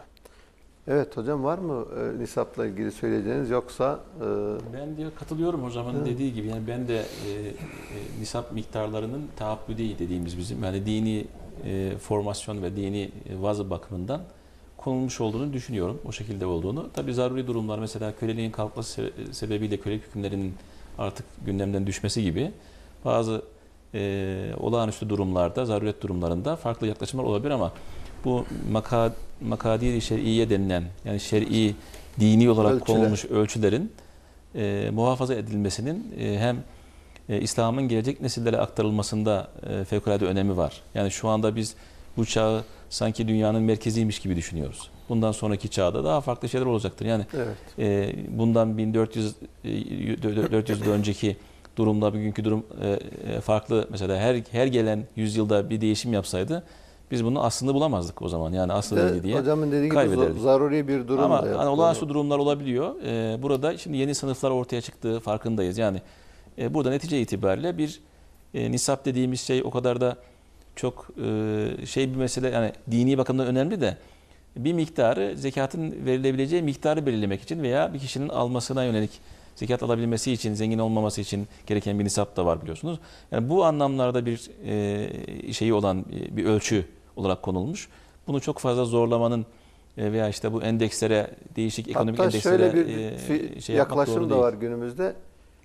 [SPEAKER 1] Evet hocam var mı e, nisapla ilgili söyleyeceğiniz yoksa e,
[SPEAKER 3] Ben diyor katılıyorum hocamın
[SPEAKER 1] Evet.
[SPEAKER 3] dediği gibi. Yani ben de e, e, nisap miktarlarının taabbüdi dediğimiz bizim yani dini e, formasyon ve dini e, vazı bakımından konulmuş olduğunu düşünüyorum. O şekilde olduğunu. Tabii zaruri durumlar mesela köleliğin kalkması sebe- sebebiyle kölelik hükümlerinin artık gündemden düşmesi gibi bazı e, olağanüstü durumlarda, zaruret durumlarında farklı yaklaşımlar olabilir ama bu maka, makadir-i şer'iye denilen yani şer'i dini olarak
[SPEAKER 1] Ölçüler.
[SPEAKER 3] konulmuş ölçülerin e, muhafaza edilmesinin e, hem e, İslam'ın gelecek nesillere aktarılmasında e, fevkalade önemi var. Yani şu anda biz bu çağı sanki dünyanın merkeziymiş gibi düşünüyoruz. Bundan sonraki çağda daha farklı şeyler olacaktır. Yani
[SPEAKER 1] evet.
[SPEAKER 3] e, bundan bin dört yüz e, dört yüz yıl önceki durumla bugünkü durum e, e, farklı. Mesela her her gelen yüzyılda bir değişim yapsaydı biz bunun aslını bulamazdık o zaman. Yani aslı
[SPEAKER 1] Ve
[SPEAKER 3] neydi diye.
[SPEAKER 1] hocamın dediği gibi
[SPEAKER 3] kaybederdik.
[SPEAKER 1] zo- zaruri bir durum
[SPEAKER 3] Ama
[SPEAKER 1] da yok.
[SPEAKER 3] hani olağanüstü durumlar olabiliyor. Ee, burada şimdi yeni sınıflar ortaya çıktığı farkındayız. Yani e, burada netice itibariyle bir e, nisap dediğimiz şey o kadar da çok e, şey bir mesele yani dini bakımdan önemli de bir miktarı zekatın verilebileceği miktarı belirlemek için veya bir kişinin almasına yönelik zekat alabilmesi için, zengin olmaması için gereken bir nisap da var biliyorsunuz. Yani bu anlamlarda bir e, şeyi olan bir ölçü olarak konulmuş. Bunu çok fazla zorlamanın e, veya işte bu endekslere, değişik ekonomik
[SPEAKER 1] Hatta
[SPEAKER 3] endekslere
[SPEAKER 1] şöyle bir
[SPEAKER 3] e,
[SPEAKER 1] fi-
[SPEAKER 3] şey yapmak
[SPEAKER 1] yaklaşım
[SPEAKER 3] doğru
[SPEAKER 1] da
[SPEAKER 3] değil.
[SPEAKER 1] var günümüzde.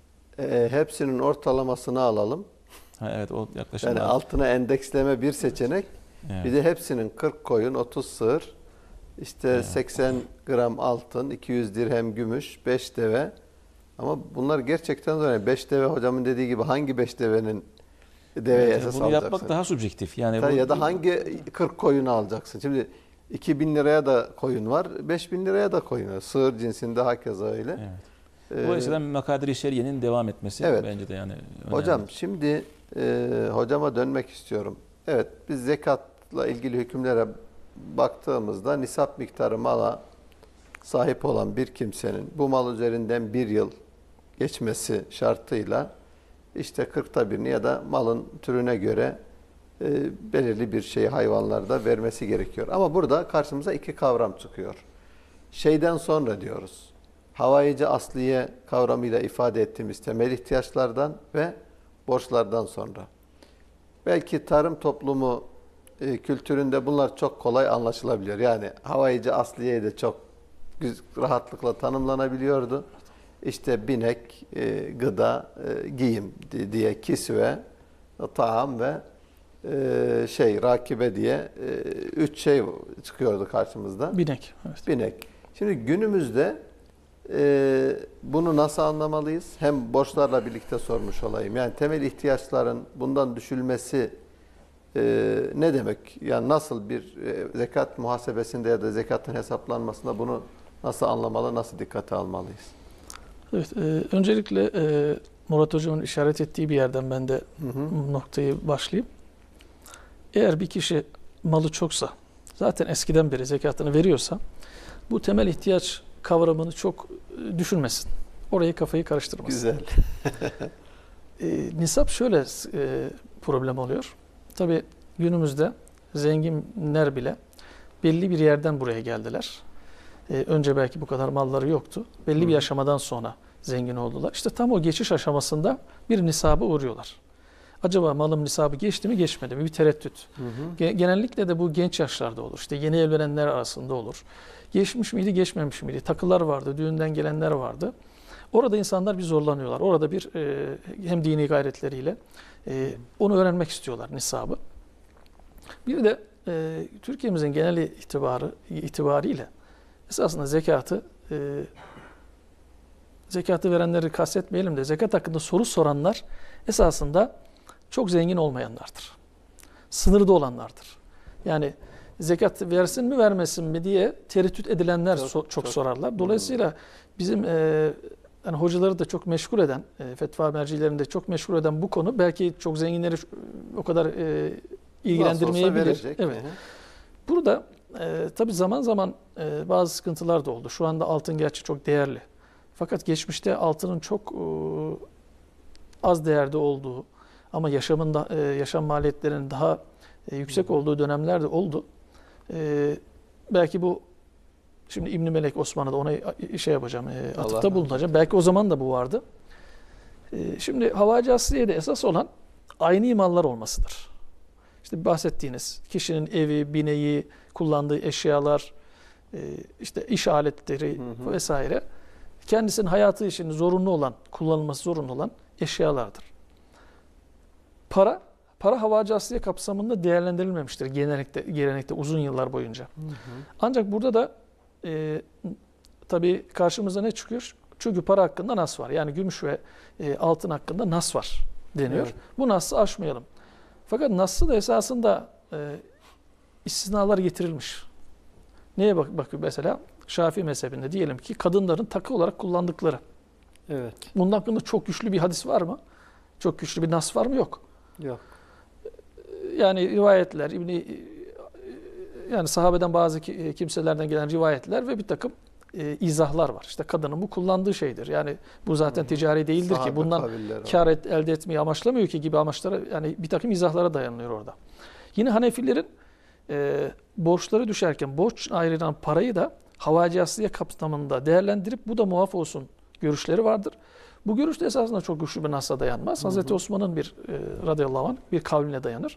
[SPEAKER 1] E, hepsinin ortalamasını alalım.
[SPEAKER 3] Ha, evet o yaklaşım
[SPEAKER 1] Yani
[SPEAKER 3] var.
[SPEAKER 1] altına endeksleme bir seçenek.
[SPEAKER 3] Evet.
[SPEAKER 1] Bir de hepsinin kırk koyun, otuz sığır, işte
[SPEAKER 3] Evet.
[SPEAKER 1] seksen gram altın, iki yüz dirhem gümüş, beş deve. Ama bunlar gerçekten zor. Yani beş deve hocamın dediği gibi hangi beş devenin deveye
[SPEAKER 3] Evet,
[SPEAKER 1] esas
[SPEAKER 3] bunu
[SPEAKER 1] alacaksın?
[SPEAKER 3] yapmak daha subjektif. Yani
[SPEAKER 1] Tabii
[SPEAKER 3] bu,
[SPEAKER 1] ya da hangi kırk koyunu alacaksın? Şimdi iki bin liraya da koyun var, beş bin liraya da koyun var. Sığır cinsinde hakeza öyle.
[SPEAKER 3] Evet.
[SPEAKER 1] Ee,
[SPEAKER 3] Dolayısıyla makadir-i şeriyenin devam etmesi
[SPEAKER 1] Evet.
[SPEAKER 3] bence de yani önemli.
[SPEAKER 1] Hocam şimdi e, hocama dönmek istiyorum. Evet biz zekatla ilgili hükümlere baktığımızda nisap miktarı mala sahip olan bir kimsenin bu mal üzerinden bir yıl geçmesi şartıyla işte kırkta birini ya da malın türüne göre e, belirli bir şeyi hayvanlarda vermesi gerekiyor. Ama burada karşımıza iki kavram çıkıyor. Şeyden sonra diyoruz. Havayici asliye kavramıyla ifade ettiğimiz temel ihtiyaçlardan ve borçlardan sonra. Belki tarım toplumu e, kültüründe bunlar çok kolay anlaşılabiliyor. Yani havayıcı asliye de çok güz- rahatlıkla tanımlanabiliyordu. İşte binek, e, gıda, e, giyim di- diye kisve, taam ve e, şey rakibe diye e, üç şey çıkıyordu karşımızda.
[SPEAKER 2] Binek. Evet.
[SPEAKER 1] Binek. Şimdi günümüzde e, bunu nasıl anlamalıyız? Hem borçlarla birlikte sormuş olayım. Yani temel ihtiyaçların bundan düşülmesi e, ne demek? Yani nasıl bir e, zekat muhasebesinde ya da zekatın hesaplanmasında bunu nasıl anlamalı, nasıl dikkate almalıyız?
[SPEAKER 2] Evet, e, öncelikle e, Murat Hocam'ın işaret ettiği bir yerden ben de
[SPEAKER 1] Hı hı.
[SPEAKER 2] noktayı başlayayım. Eğer bir kişi malı çoksa, zaten eskiden beri zekatını veriyorsa, bu temel ihtiyaç kavramını çok e, düşünmesin. Orayı kafayı karıştırmasın.
[SPEAKER 1] Güzel.
[SPEAKER 2] E, nisap şöyle e, problem oluyor. Tabii günümüzde zenginler bile belli bir yerden buraya geldiler. E, önce belki bu kadar malları yoktu. Belli bir
[SPEAKER 1] Hı.
[SPEAKER 2] aşamadan sonra zengin oldular. İşte tam o geçiş aşamasında bir nisaba uğruyorlar. Acaba malım nisabı geçti mi geçmedi mi? Bir tereddüt.
[SPEAKER 1] Hı hı.
[SPEAKER 2] Ge- Genellikle de bu genç yaşlarda olur. İşte yeni evlenenler arasında olur. Geçmiş miydi, geçmemiş miydi? Takılar vardı, düğünden gelenler vardı. Orada insanlar bir zorlanıyorlar. Orada bir e, hem dini gayretleriyle e, onu öğrenmek istiyorlar nisabı. Bir de e, Türkiye'mizin genel itibarı itibariyle esasında zekatı e, zekatı verenleri kastetmeyelim de zekat hakkında soru soranlar esasında çok zengin olmayanlardır. Sınırda olanlardır. Yani zekat versin mi vermesin mi diye tereddüt edilenler
[SPEAKER 1] Çok,
[SPEAKER 2] so- çok,
[SPEAKER 1] çok.
[SPEAKER 2] sorarlar. Dolayısıyla bizim e, yani hocaları da çok meşgul eden, e, fetva mercilerinde çok meşgul eden bu konu belki çok zenginleri o kadar e, ilgilendirmeyebilir.
[SPEAKER 1] verecek.
[SPEAKER 2] Evet.
[SPEAKER 1] Hı hı.
[SPEAKER 2] Burada e, tabii zaman zaman e, bazı sıkıntılar da oldu. Şu anda altın gerçi çok değerli. Fakat geçmişte altının çok e, az değerde olduğu ama yaşamın da, e, yaşam maliyetlerinin daha e, yüksek olduğu dönemler de oldu. E, belki bu şimdi İbn Melek Osmanlı'da ona şey yapacağım, e,
[SPEAKER 1] Allah
[SPEAKER 2] atıfta
[SPEAKER 1] rahmet
[SPEAKER 2] bulunacağım. Belki o zaman da bu vardı. E, şimdi havacı asliye'de esas olan aynı mallar olmasıdır. İşte bahsettiğiniz kişinin evi, bineği, kullandığı eşyalar, e, işte iş aletleri
[SPEAKER 1] Hı hı.
[SPEAKER 2] vesaire kendisinin hayatı için zorunlu olan, kullanılması zorunlu olan eşyalardır. Para, para havacı asliye kapsamında değerlendirilmemiştir genellikle, gelenekte uzun yıllar boyunca.
[SPEAKER 1] Hı hı.
[SPEAKER 2] Ancak burada da e, tabii karşımıza ne çıkıyor? Çünkü para hakkında nas var. Yani gümüş ve e, altın hakkında nas var deniyor.
[SPEAKER 1] Evet.
[SPEAKER 2] Bu nası aşmayalım. Fakat nası da esasında e, istisnalar getirilmiş. Neye bak bakıyor mesela? Şafii mezhebinde diyelim ki kadınların takı olarak kullandıkları.
[SPEAKER 1] Evet.
[SPEAKER 2] Bunun hakkında çok güçlü bir hadis var mı? Çok güçlü bir nas var mı? Yok.
[SPEAKER 1] Yok.
[SPEAKER 2] Yani rivayetler, İbni yani sahabeden bazı ki- kimselerden gelen rivayetler ve bir takım e, izahlar var. İşte kadının bu kullandığı şeydir. Yani bu zaten
[SPEAKER 1] Hı hı.
[SPEAKER 2] ticari değildir
[SPEAKER 1] Sahabe
[SPEAKER 2] ki bundan
[SPEAKER 1] kavilleri var.
[SPEAKER 2] kar et, elde etmeyi amaçlamıyor ki gibi amaçlara yani bir takım izahlara dayanılıyor orada. Yine Hanefilerin e, borçları düşerken borç ayrılan parayı da havacı asliye kapsamında değerlendirip bu da muaf olsun görüşleri vardır. Bu görüş de esasında çok güçlü bir nasla dayanmaz.
[SPEAKER 1] Hı hı.
[SPEAKER 2] Hazreti Osman'ın bir e, radıyallahu anh bir kavline dayanır.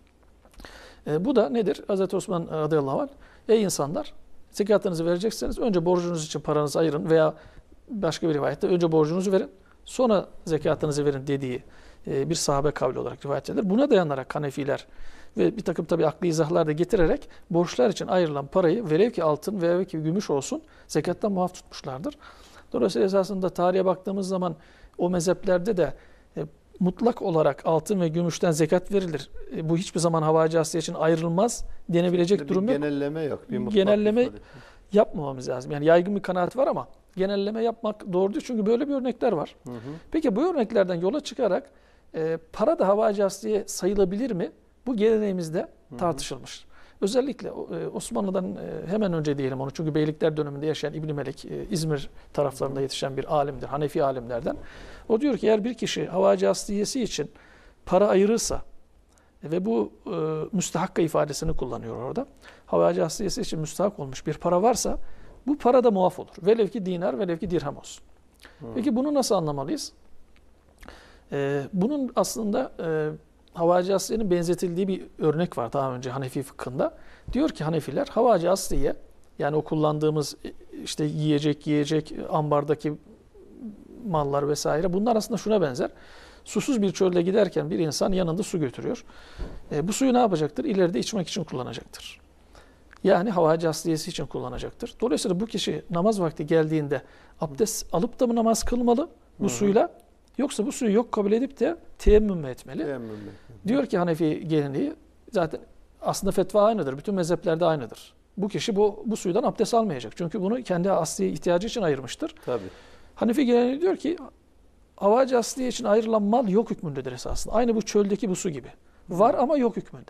[SPEAKER 2] E, bu da nedir? Hazreti Osman radıyallahu anh, ey insanlar zekatınızı verecekseniz önce borcunuz için paranızı ayırın veya başka bir rivayette önce borcunuzu verin sonra zekatınızı verin dediği e, bir sahabe kavli olarak rivayet edilir. Buna dayanarak Hanefiler ve bir takım tabii akli izahlar da getirerek borçlar için ayrılan parayı velev ki altın velev ki gümüş olsun zekattan muaf tutmuşlardır. Dolayısıyla esasında tarihe baktığımız zaman o mezheplerde de e, mutlak olarak altın ve gümüşten zekat verilir. E, bu hiçbir zaman havacı asliye için ayrılmaz denebilecek
[SPEAKER 1] Bir
[SPEAKER 2] durum yok.
[SPEAKER 1] genelleme yok. Bir mutlak
[SPEAKER 2] Genelleme
[SPEAKER 1] ifade.
[SPEAKER 2] yapmamamız lazım. Yani yaygın bir kanaat var ama genelleme yapmak doğru değil. Çünkü böyle bir örnekler var.
[SPEAKER 1] Hı hı.
[SPEAKER 2] Peki bu örneklerden yola çıkarak e, para da havacı asliye sayılabilir mi? Bu geleneğimizde
[SPEAKER 1] hı.
[SPEAKER 2] tartışılmış. Özellikle e, Osmanlı'dan e, hemen önce diyelim onu. Çünkü Beylikler döneminde yaşayan İbn Melek, e, İzmir taraflarında yetişen bir alimdir. Hanefi alimlerden. O diyor ki eğer bir kişi havacı asliyesi için para ayırırsa ve bu e, müstehakka ifadesini kullanıyor orada. Havacı asliyesi için müstehak olmuş bir para varsa bu para da muaf olur. Velev ki dinar, velev ki dirhem olsun.
[SPEAKER 1] Hı.
[SPEAKER 2] Peki bunu nasıl anlamalıyız? Ee, bunun aslında e, Havacı Asliye'nin benzetildiği bir örnek var daha önce Hanefi fıkhında. Diyor ki Hanefiler Havacı Asliye, yani o kullandığımız işte yiyecek, yiyecek, ambardaki mallar vesaire, bunlar aslında şuna benzer. Susuz bir çölde giderken bir insan yanında su götürüyor. E, bu suyu ne yapacaktır? İleride içmek için kullanacaktır. Yani havacı asliyesi için kullanacaktır. Dolayısıyla bu kişi namaz vakti geldiğinde abdest alıp da mı namaz kılmalı bu Hı-hı. suyla? Yoksa bu suyu yok kabul edip de teyemmüm mü etmeli? Teyemmüm etmeli. Diyor ki Hanefi geleneği, zaten aslında fetva aynıdır. Bütün mezheplerde aynıdır. Bu kişi bu, bu suydan abdest almayacak. Çünkü bunu kendi asli ihtiyacı için ayırmıştır. Tabii. Hanefi geleneği diyor ki havacı asliye için ayrılan mal yok hükmündedir esasında. Aynı bu çöldeki bu su gibi. Var ama yok hükmünde.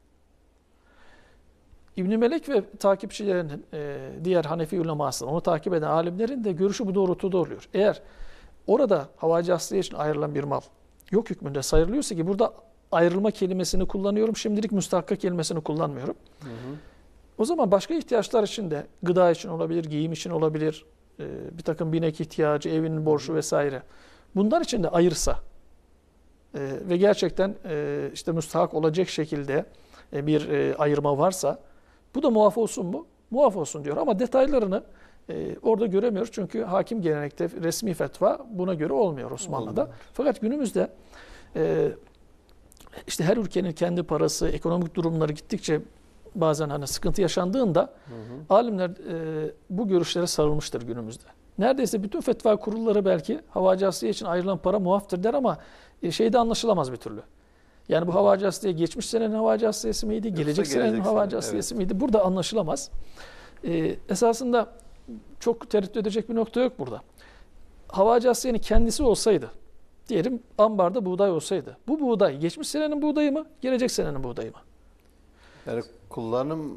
[SPEAKER 2] İbn-i Melek ve takipçilerinin, e, diğer Hanefi ulemasının, onu takip eden alimlerin de görüşü bu doğrultuda oluyor. Eğer orada havacı asliye için ayrılan bir mal yok hükmünde sayılıyorsa, ki burada ayrılma kelimesini kullanıyorum, şimdilik müstahakka kelimesini kullanmıyorum. Hı hı. O zaman başka ihtiyaçlar için de, gıda için olabilir, giyim için olabilir, e, bir takım binek ihtiyacı, evinin borcu vesaire, bunlar için de ayırsa e, ve gerçekten e, işte müstahak olacak şekilde e, bir e, ayırma varsa, bu da muaf olsun mu? Muaf olsun diyor ama detaylarını e, orada göremiyoruz. Çünkü hakim gelenekte resmi fetva buna göre olmuyor Osmanlı'da. Olmuyor. Fakat günümüzde e, işte her ülkenin kendi parası, ekonomik durumları gittikçe bazen hani sıkıntı yaşandığında hı hı. alimler e, bu görüşlere sarılmıştır günümüzde. Neredeyse bütün fetva kurulları belki havacı asliye için ayrılan para muaftır der ama e, şeyde anlaşılamaz bir türlü. Yani bu havacı asliye geçmiş senenin havacı asliyesi miydi? Yoksa gelecek senenin havacı asliyesi evet. miydi? Burada anlaşılamaz. Ee, esasında çok tereddüt edecek bir nokta yok burada. Havacı asliyenin kendisi olsaydı, diyelim ambarda buğday olsaydı, bu buğday geçmiş senenin buğdayı mı? Gelecek senenin buğdayı mı?
[SPEAKER 1] Yani kullanım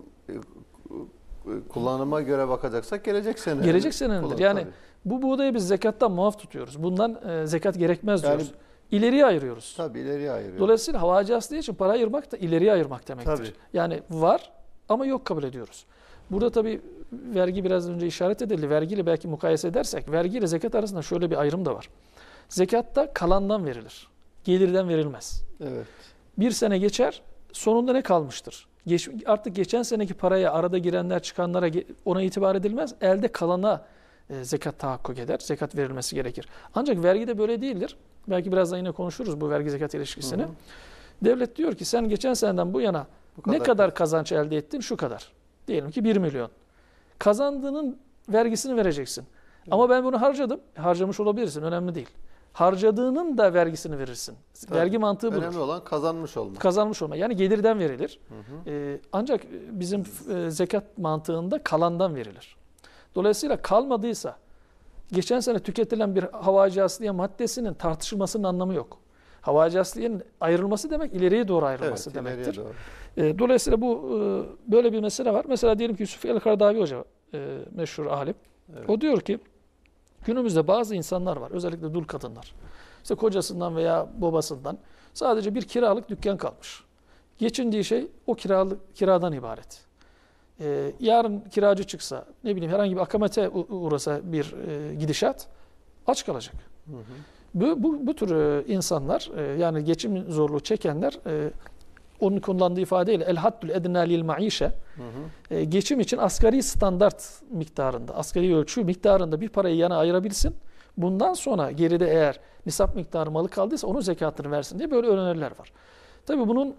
[SPEAKER 1] kullanıma göre bakacaksak gelecek senenin.
[SPEAKER 2] Gelecek senenindir. Yani tabii. bu buğdayı biz zekattan muaf tutuyoruz. Bundan e, zekat gerekmez yani, diyoruz. İleriye ayırıyoruz.
[SPEAKER 1] Tabii ileriye ayırıyoruz.
[SPEAKER 2] Dolayısıyla havacı asliye için para ayırmak da ileriye ayırmak demektir.
[SPEAKER 1] Tabii.
[SPEAKER 2] Yani var ama yok kabul ediyoruz. Burada tabii vergi biraz önce işaret edildi. Vergiyle belki mukayese edersek, vergiyle zekat arasında şöyle bir ayrım da var. Zekatta kalandan verilir. Gelirden verilmez. Evet. Bir sene geçer, sonunda ne kalmıştır? Geç, artık geçen seneki paraya arada girenler çıkanlara ona itibar edilmez. Elde kalana e, zekat tahakkuk eder. Zekat verilmesi gerekir. Ancak vergi de böyle değildir. Belki birazdan yine konuşuruz bu vergi zekat ilişkisini. Hı hı. Devlet diyor ki sen geçen seneden bu yana bu kadar ne kadar kazanç elde ettin? Şu kadar. Diyelim ki bir milyon. Kazandığının vergisini vereceksin. Evet. Ama ben bunu harcadım. Harcamış olabilirsin. Önemli değil. Harcadığının da vergisini verirsin. Tabii. Vergi mantığı budur.
[SPEAKER 1] Önemli olan kazanmış olma.
[SPEAKER 2] Kazanmış olma. Yani gelirden verilir. Hı hı. Ee, ancak bizim e, zekat mantığında kalandan verilir. Dolayısıyla kalmadıysa, geçen sene tüketilen bir havacı asliye maddesinin tartışılmasının anlamı yok. Havacı asliyenin ayrılması demek ileriye doğru ayrılması evet, demektir. Doğru. E, dolayısıyla bu e, böyle bir mesele var. Mesela diyelim ki Yusuf el-Karadavi Hoca e, meşhur alim. Evet. O diyor ki günümüzde bazı insanlar var, özellikle dul kadınlar. İşte kocasından veya babasından sadece bir kiralık dükkan kalmış. Geçindiği şey o kiralık kiradan ibaret. Ee, yarın kiracı çıksa, ne bileyim herhangi bir akamete uğrasa bir e, gidişat, aç kalacak. Hı hı. Bu, bu, bu tür e, insanlar, e, yani geçim zorluğu çekenler, e, onun kullandığı ifadeyle el haddül ednâ lil maişe, e, geçim için asgari standart miktarında, asgari ölçü miktarında bir parayı yana ayırabilsin. Bundan sonra geride eğer nisap miktarı malı kaldıysa onun zekatını versin diye böyle öneriler var. Tabii bunun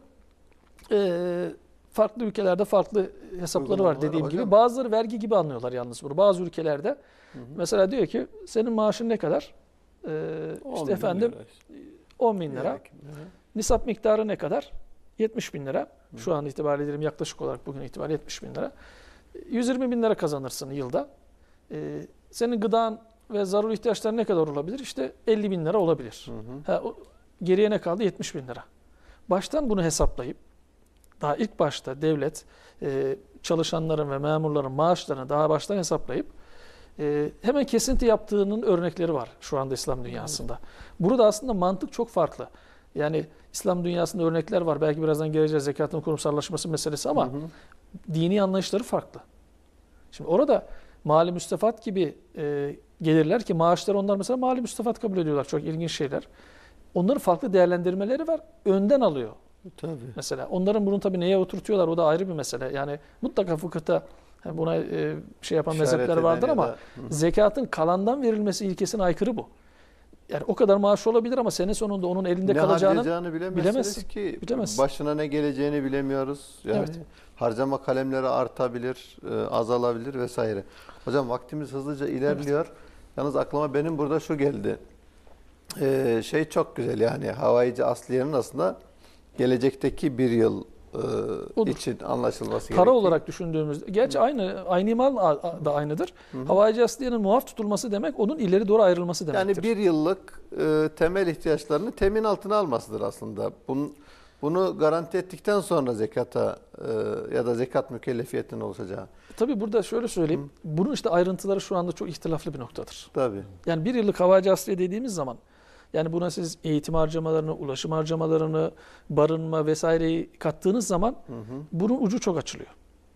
[SPEAKER 2] e, farklı ülkelerde farklı hesapları var dediğim hocam. gibi. Bazıları vergi gibi anlıyorlar yalnız bunu. Bazı ülkelerde hı hı. mesela diyor ki senin maaşın ne kadar? Ee, işte efendim lira. on bin lira. Hı hı. Nisap miktarı ne kadar? yetmiş bin lira. Hı. Şu an itibariyle diyelim yaklaşık olarak bugün itibariyle yetmiş bin lira. yüz yirmi bin lira kazanırsın yılda. Ee, senin gıdan ve zaruri ihtiyaçların ne kadar olabilir? İşte elli bin lira olabilir. Hı hı. Ha, o, geriye ne kaldı? yetmiş bin lira. Baştan bunu hesaplayıp daha ilk başta devlet e, çalışanların ve memurların maaşlarını daha baştan hesaplayıp e, hemen kesinti yaptığının örnekleri var şu anda İslam dünyasında. Burada aslında mantık çok farklı. Yani İslam dünyasında örnekler var. Belki birazdan geleceğiz zekatın kurumsallaşması meselesi ama hı hı. dini anlayışları farklı. Şimdi orada mali müstefat gibi e, gelirler ki maaşları onlar mesela mali müstefat kabul ediyorlar. Çok ilginç şeyler. Onların farklı değerlendirmeleri var. Önden alıyor
[SPEAKER 1] Tabii.
[SPEAKER 2] mesela. Onların bunu tabii neye oturtuyorlar o da ayrı bir mesele. Yani mutlaka fıkıhta buna e, şey yapan
[SPEAKER 1] İşaret
[SPEAKER 2] mezhepler
[SPEAKER 1] eden
[SPEAKER 2] vardır
[SPEAKER 1] ya
[SPEAKER 2] ama
[SPEAKER 1] da- Hı.
[SPEAKER 2] zekatın kalandan verilmesi ilkesine aykırı bu. Yani o kadar maaşı olabilir ama sene sonunda onun elinde
[SPEAKER 1] ne
[SPEAKER 2] kalacağını
[SPEAKER 1] harcayacağını bilemezsiniz
[SPEAKER 2] bilemezsin.
[SPEAKER 1] ki.
[SPEAKER 2] Bilemezsin.
[SPEAKER 1] Başına ne geleceğini bilemiyoruz. Yani
[SPEAKER 2] Evet.
[SPEAKER 1] harcama kalemleri artabilir, e, azalabilir vesaire. Hocam vaktimiz hızlıca ilerliyor. Yalnız aklıma benim burada şu geldi. Ee, şey çok güzel yani havayıcı asliyenin aslında gelecekteki bir yıl e,
[SPEAKER 2] Odur.
[SPEAKER 1] için anlaşılması
[SPEAKER 2] Para
[SPEAKER 1] gerektiği.
[SPEAKER 2] olarak düşündüğümüzde, gerçi aynı aynı mal a- da aynıdır. Havayıcı asliyenin muaf tutulması demek onun ileri doğru ayrılması demektir.
[SPEAKER 1] Yani bir yıllık e, temel ihtiyaçlarını temin altına almasıdır aslında. Bunun, bunu garanti ettikten sonra zekata e, ya da zekat mükellefiyetinin oluşacağı.
[SPEAKER 2] Tabii burada şöyle söyleyeyim. Bunun işte ayrıntıları şu anda çok ihtilaflı bir noktadır.
[SPEAKER 1] Tabii.
[SPEAKER 2] Yani bir yıllık havacı asliye dediğimiz zaman yani buna siz eğitim harcamalarını, ulaşım harcamalarını, barınma vesaireyi kattığınız zaman
[SPEAKER 1] Hı hı.
[SPEAKER 2] bunun ucu çok açılıyor.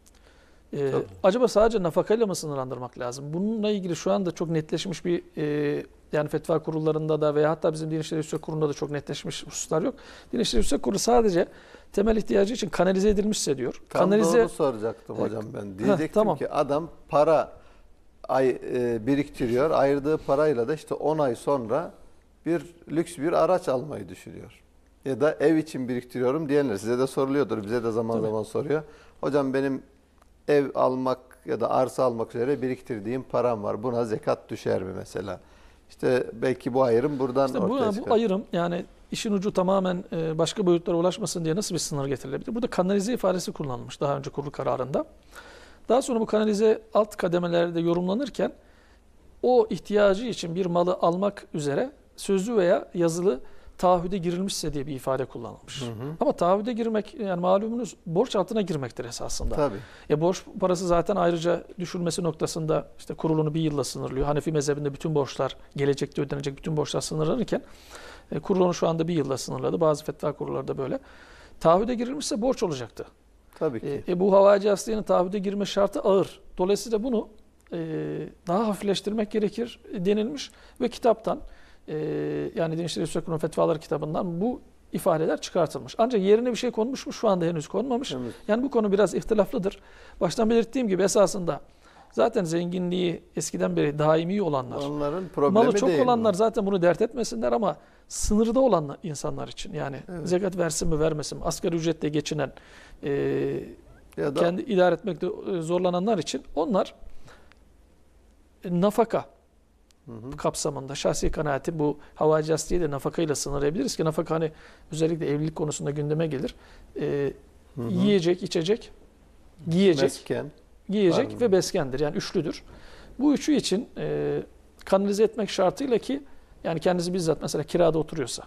[SPEAKER 2] Ee,
[SPEAKER 1] Tabii.
[SPEAKER 2] acaba sadece nafakayla mı sınırlandırmak lazım? Bununla ilgili şu anda çok netleşmiş bir e, yani fetva kurullarında da veya hatta bizim Din İşleri Yüksek Kurulu'nda da çok netleşmiş hususlar yok. Din İşleri Yüksek Kurulu sadece temel ihtiyacı için kanalize edilmişse diyor.
[SPEAKER 1] Tam
[SPEAKER 2] kanalize
[SPEAKER 1] doğru soracaktım hocam ben. Diyecektim
[SPEAKER 2] tamam.
[SPEAKER 1] ki adam para ay e, biriktiriyor. Ayırdığı parayla da işte on ay sonra bir lüks bir araç almayı düşünüyor. Ya da ev için biriktiriyorum diyenler size de soruluyordur. Bize de zaman
[SPEAKER 2] Tabii.
[SPEAKER 1] zaman soruyor. Hocam benim ev almak ya da arsa almak üzere biriktirdiğim param var. Buna zekat düşer mi mesela? İşte belki bu ayrım buradan
[SPEAKER 2] İşte bu,
[SPEAKER 1] ortaya
[SPEAKER 2] bu
[SPEAKER 1] çıkar.
[SPEAKER 2] ayrım yani işin ucu tamamen e, başka boyutlara ulaşmasın diye nasıl bir sınır getirilebilir? Burada kanalize ifadesi kullanılmış daha önce kurul kararında. Daha sonra bu kanalize alt kademelerde yorumlanırken o ihtiyacı için bir malı almak üzere sözlü veya yazılı taahhüde girilmişse diye bir ifade kullanılmış.
[SPEAKER 1] Hı hı.
[SPEAKER 2] Ama taahhüde girmek yani malumunuz borç altına girmektir esasında.
[SPEAKER 1] Tabii.
[SPEAKER 2] E borç parası zaten ayrıca düşülmesi noktasında işte kurulunu bir yılla sınırlıyor. Hanefi mezhebinde bütün borçlar, gelecekte ödenecek bütün borçlar sınırlanırken e, kurulunu şu anda bir yılla sınırladı. Bazı fetva kurulları da böyle. Taahhüde girilmişse borç olacaktı.
[SPEAKER 1] Tabii ki.
[SPEAKER 2] E, Ebu Havacı Asliye'nin taahhüde girme şartı ağır. Dolayısıyla bunu e, daha hafifleştirmek gerekir denilmiş ve kitaptan e, yani Din İşleri Yüksek Kurulu Fetvaları kitabından bu ifadeler çıkartılmış. Ancak yerine bir şey konmuş mu? Şu anda henüz konmamış.
[SPEAKER 1] Evet.
[SPEAKER 2] Yani bu konu biraz ihtilaflıdır. Baştan belirttiğim gibi esasında zaten zenginliği eskiden beri daimi olanlar,
[SPEAKER 1] Onların problemi
[SPEAKER 2] malı çok
[SPEAKER 1] değil
[SPEAKER 2] olanlar
[SPEAKER 1] bu.
[SPEAKER 2] zaten bunu dert etmesinler ama sınırda olan insanlar için yani
[SPEAKER 1] Evet.
[SPEAKER 2] zekat versin mi vermesin mi asgari ücretle geçinen e,
[SPEAKER 1] Ya da
[SPEAKER 2] kendi idare etmekte zorlananlar için onlar e, nafaka
[SPEAKER 1] Hı hı.
[SPEAKER 2] kapsamında şahsi kanaati bu havacı asliye de nafakayla sınırlayabiliriz ki nafaka hani özellikle evlilik konusunda gündeme gelir. E,
[SPEAKER 1] Hı hı.
[SPEAKER 2] yiyecek, içecek, giyecek,
[SPEAKER 1] mesken.
[SPEAKER 2] giyecek
[SPEAKER 1] Var mı?
[SPEAKER 2] ve beskendir. Yani üçlüdür. Bu üçü için e, kanalize etmek şartıyla ki yani kendisi bizzat mesela kirada oturuyorsa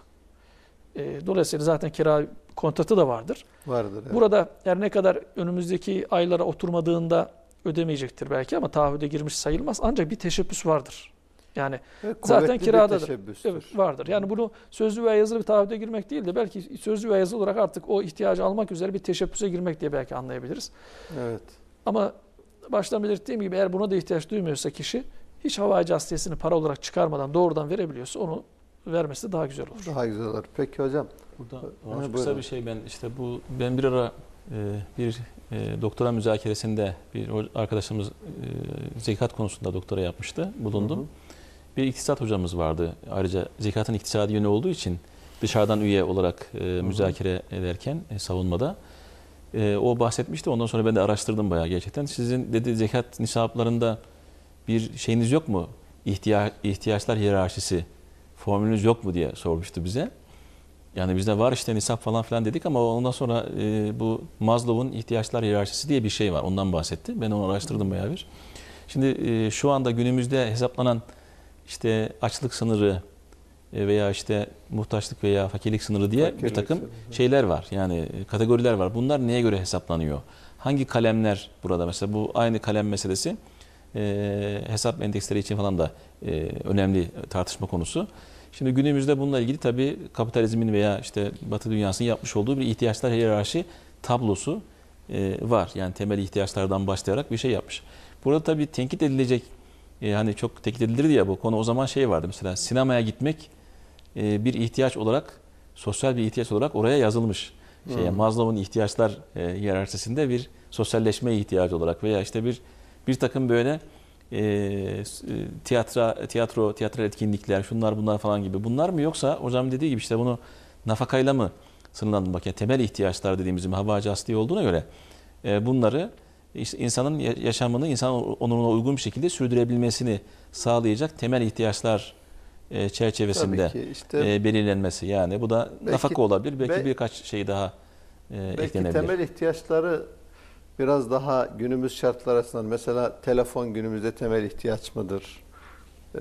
[SPEAKER 2] e, dolayısıyla zaten kira kontratı da vardır.
[SPEAKER 1] Vardır. Evet.
[SPEAKER 2] Burada her ne kadar önümüzdeki aylara oturmadığında ödemeyecektir belki ama taahhüde girmiş sayılmaz. Ancak bir teşebbüs vardır. Yani
[SPEAKER 1] Ve
[SPEAKER 2] zaten
[SPEAKER 1] kuvvetli bir
[SPEAKER 2] kiradadır.
[SPEAKER 1] teşebbüstür.
[SPEAKER 2] evet, vardır. Yani bunu sözlü veya yazılı bir taahhüde girmek değil de belki sözlü veya yazılı olarak artık o ihtiyacı almak üzere bir teşebbüse girmek diye belki anlayabiliriz.
[SPEAKER 1] Evet.
[SPEAKER 2] Ama baştan belirttiğim gibi eğer buna da ihtiyaç duymuyorsa kişi hiç havacı asliyesini para olarak çıkarmadan doğrudan verebiliyorsa onu vermesi daha güzel olur.
[SPEAKER 1] Daha güzel olur. Peki hocam.
[SPEAKER 3] Burada
[SPEAKER 1] Ha,
[SPEAKER 3] çok kısa
[SPEAKER 1] buyurun.
[SPEAKER 3] bir şey ben işte bu ben bir ara e, bir e, doktora müzakeresinde bir o- arkadaşımız e, zekat konusunda doktora yapmıştı. Bulundum.
[SPEAKER 1] Hı hı.
[SPEAKER 3] Bir iktisat hocamız vardı. Ayrıca zekatın iktisadi yönü olduğu için dışarıdan üye olarak e, müzakere ederken e, savunmada e, o bahsetmişti. Ondan sonra ben de araştırdım bayağı gerçekten. Sizin dedi zekat nisaplarında bir şeyiniz yok mu? İhtiya ihtiyaçlar hiyerarşisi formülünüz yok mu diye sormuştu bize. Yani bizde var işte nisap falan filan dedik ama ondan sonra e, bu Maslow'un ihtiyaçlar hiyerarşisi diye bir şey var. Ondan bahsetti. Ben onu araştırdım bayağı bir. Şimdi e, şu anda günümüzde hesaplanan işte açlık sınırı e, veya işte muhtaçlık veya fakirlik sınırı diye
[SPEAKER 1] Fakirlik
[SPEAKER 3] bir takım
[SPEAKER 1] sınırı.
[SPEAKER 3] şeyler var. Yani e, kategoriler var. Bunlar neye göre hesaplanıyor? Hangi kalemler burada mesela bu aynı kalem meselesi e, hesap endeksleri için falan da e, önemli tartışma konusu. Şimdi günümüzde bununla ilgili tabii kapitalizmin veya işte Batı dünyasının yapmış olduğu bir ihtiyaçlar hiyerarşi tablosu e, var. Yani temel ihtiyaçlardan başlayarak bir şey yapmış. Burada tabii tenkit edilecek, e, hani çok tenkit edilirdi ya bu konu o zaman şey vardı mesela sinemaya gitmek e, bir ihtiyaç olarak, sosyal bir ihtiyaç olarak oraya yazılmış. Şeye,
[SPEAKER 1] Hmm.
[SPEAKER 3] Maslow'un ihtiyaçlar e, hiyerarşisinde bir sosyalleşme ihtiyacı olarak veya işte bir bir takım böyle e, tiyatro, tiyatro, tiyatral etkinlikler, şunlar bunlar falan gibi. Bunlar mı, yoksa hocam dediği gibi işte bunu nafakayla mı sınırlandırmak? Yani temel ihtiyaçlar dediğimiz gibi havacı asli olduğuna göre e, bunları işte insanın yaşamını, insan onuruna uygun bir şekilde sürdürebilmesini sağlayacak temel ihtiyaçlar e, çerçevesinde
[SPEAKER 1] Tabii ki işte
[SPEAKER 3] e, belirlenmesi. Yani bu da
[SPEAKER 1] belki,
[SPEAKER 3] nafaka olabilir. Belki
[SPEAKER 1] be,
[SPEAKER 3] birkaç şey daha e,
[SPEAKER 1] belki
[SPEAKER 3] eklenebilir.
[SPEAKER 1] temel ihtiyaçları biraz daha günümüz şartları açısından, mesela telefon günümüzde temel ihtiyaç mıdır? Ee,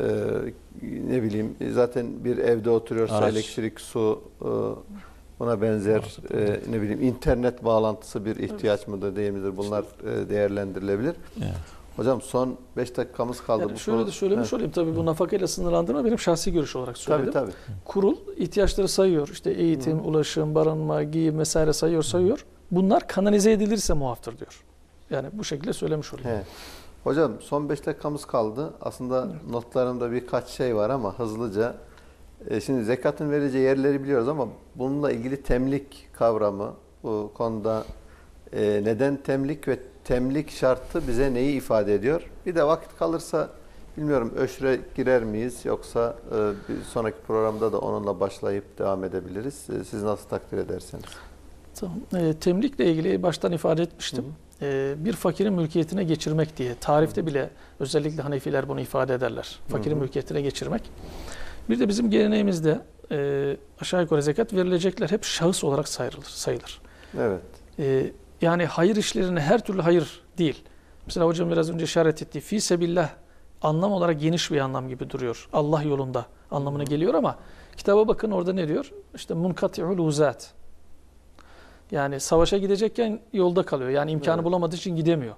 [SPEAKER 1] ne bileyim, zaten bir evde oturuyorsa
[SPEAKER 3] Araç.
[SPEAKER 1] elektrik, su, e, buna benzer e, ne bileyim internet bağlantısı bir ihtiyaç mıdır değil midir? Bunlar e, değerlendirilebilir.
[SPEAKER 3] Evet.
[SPEAKER 1] Hocam son beş dakikamız kaldı.
[SPEAKER 2] Yani
[SPEAKER 1] bu
[SPEAKER 2] şöyle
[SPEAKER 1] konu-
[SPEAKER 2] de söylemiş
[SPEAKER 1] Evet.
[SPEAKER 2] olayım. Tabii bu nafakayla sınırlandırma benim şahsi görüş olarak söyledim.
[SPEAKER 1] Tabii tabii.
[SPEAKER 2] Kurul ihtiyaçları sayıyor. İşte eğitim,
[SPEAKER 1] Hı.
[SPEAKER 2] ulaşım, barınma, giyim vesaire sayıyor sayıyor. Bunlar kanalize edilirse muaftır diyor. Yani bu şekilde söylemiş olayım.
[SPEAKER 1] He. Hocam son beş dakikamız kaldı. Aslında notlarımda birkaç şey var ama hızlıca. E, şimdi zekatın vereceği yerleri biliyoruz ama bununla ilgili temlik kavramı, bu konuda e, neden temlik ve temlik şartı bize neyi ifade ediyor? Bir de vakit kalırsa bilmiyorum öşre girer miyiz, yoksa e, bir sonraki programda da onunla başlayıp devam edebiliriz. E, siz nasıl takdir ederseniz.
[SPEAKER 2] Tamam. E, temlikle ilgili baştan ifade etmiştim. E, bir fakirin mülkiyetine geçirmek diye. Tarifte bile özellikle Hanefiler bunu ifade ederler. Fakirin
[SPEAKER 1] Hı hı.
[SPEAKER 2] mülkiyetine geçirmek. Bir de bizim geleneğimizde e, aşağı yukarı zekat verilecekler hep şahıs olarak sayılır. sayılır.
[SPEAKER 1] Evet.
[SPEAKER 2] E, yani hayır işlerine her türlü hayır değil. Mesela hocam biraz önce işaret ettiği fi sebillah anlam olarak geniş bir anlam gibi duruyor. Allah yolunda anlamına geliyor ama kitaba bakın, orada ne diyor? İşte munkati'ul uzat. Yani savaşa gidecekken yolda kalıyor. Yani imkanı
[SPEAKER 1] Evet.
[SPEAKER 2] bulamadığı için gidemiyor.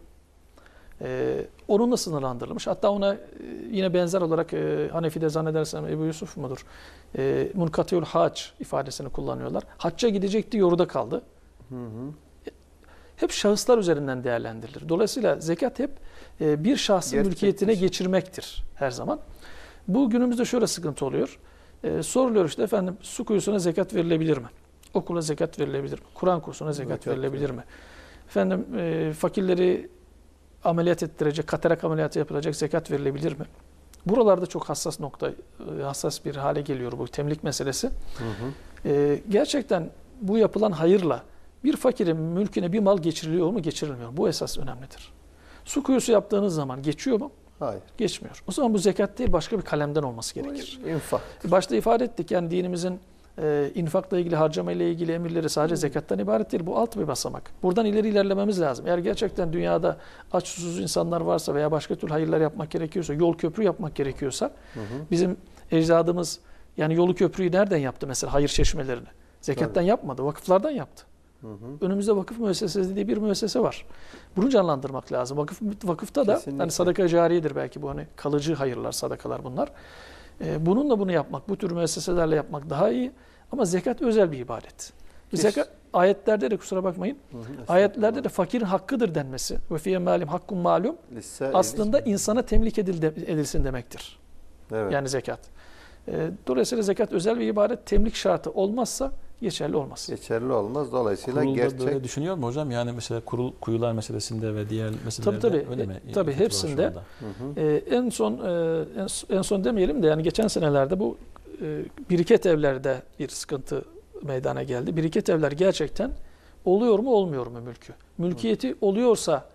[SPEAKER 2] Ee, onunla sınırlandırılmış. Hatta ona e, yine benzer olarak e, Hanefi'de zannedersem Ebu Yusuf mudur? E, munkati'ul hac ifadesini kullanıyorlar. Hacca gidecekti, yolda kaldı.
[SPEAKER 1] Hı hı.
[SPEAKER 2] Hep şahıslar üzerinden değerlendirilir. Dolayısıyla zekat hep e, bir şahsın
[SPEAKER 1] Gerçek
[SPEAKER 2] mülkiyetine
[SPEAKER 1] bir şey.
[SPEAKER 2] geçirmektir her zaman. Bu günümüzde şöyle sıkıntı oluyor. E, soruluyor işte, efendim su kuyusuna zekat verilebilir mi? Okula zekat verilebilir mi? Kur'an kursuna zekat
[SPEAKER 1] Zekat
[SPEAKER 2] verilebilir mi? Efendim e, fakirleri ameliyat ettirecek, katarak ameliyatı yapılacak zekat verilebilir mi? Buralarda çok hassas nokta, e, hassas bir hale geliyor bu temlik meselesi.
[SPEAKER 1] Hı hı.
[SPEAKER 2] E, gerçekten bu yapılan hayırla bir fakirin mülküne bir mal geçiriliyor mu, geçirilmiyor mu? Bu esas önemlidir. Su kuyusu yaptığınız zaman geçiyor mu?
[SPEAKER 1] Hayır.
[SPEAKER 2] Geçmiyor. O zaman bu zekat değil, başka bir kalemden olması gerekir.
[SPEAKER 1] İnfak.
[SPEAKER 2] Başta ifade ettik, yani dinimizin e, infakla ilgili, harcama ile ilgili emirleri sadece zekattan ibaret değil. Bu alt bir basamak. Buradan ileri ilerlememiz lazım. Eğer gerçekten dünyada aç susuz insanlar varsa veya başka türlü hayırlar yapmak gerekiyorsa, yol köprü yapmak gerekiyorsa, hı hı. bizim ecdadımız yani yolu köprüyü nereden yaptı mesela, hayır çeşmelerini? Zekattan Tabii. yapmadı, vakıflardan yaptı. Hı hı. Önümüzde vakıf müessesesi diye bir müessese var. Bunu canlandırmak lazım. Vakıf, vakıfta da hani sadaka cariyedir belki, bu hani kalıcı hayırlar, sadakalar bunlar. Ee, bununla bunu yapmak, bu tür müesseselerle yapmak daha iyi. Ama zekat özel bir ibadet. Zekat ayetlerde de, kusura bakmayın, hı hı, ayetlerde de fakirin hakkıdır denmesi ve fiye malim hakkun malum aslında insana temlik edilsin demektir. Evet. Yani zekat. Ee, dolayısıyla zekat özel bir ibadet, temlik şartı olmazsa geçerli olmaz.
[SPEAKER 1] Geçerli olmaz. Dolayısıyla
[SPEAKER 3] Kurulda
[SPEAKER 1] gerçek...
[SPEAKER 3] böyle düşünüyor mu hocam? Yani mesela kurul, kuyular meselesinde ve diğer meselelerde
[SPEAKER 2] tabii, tabii,
[SPEAKER 3] öyle mi?
[SPEAKER 2] Tabii hepsinde. Hı hı. Ee, en son e, en, en son demeyelim de yani geçen senelerde bu e, biriket evlerde bir sıkıntı meydana geldi. Biriket evler gerçekten oluyor mu olmuyor mu mülkü? Mülkiyeti hı. oluyorsa,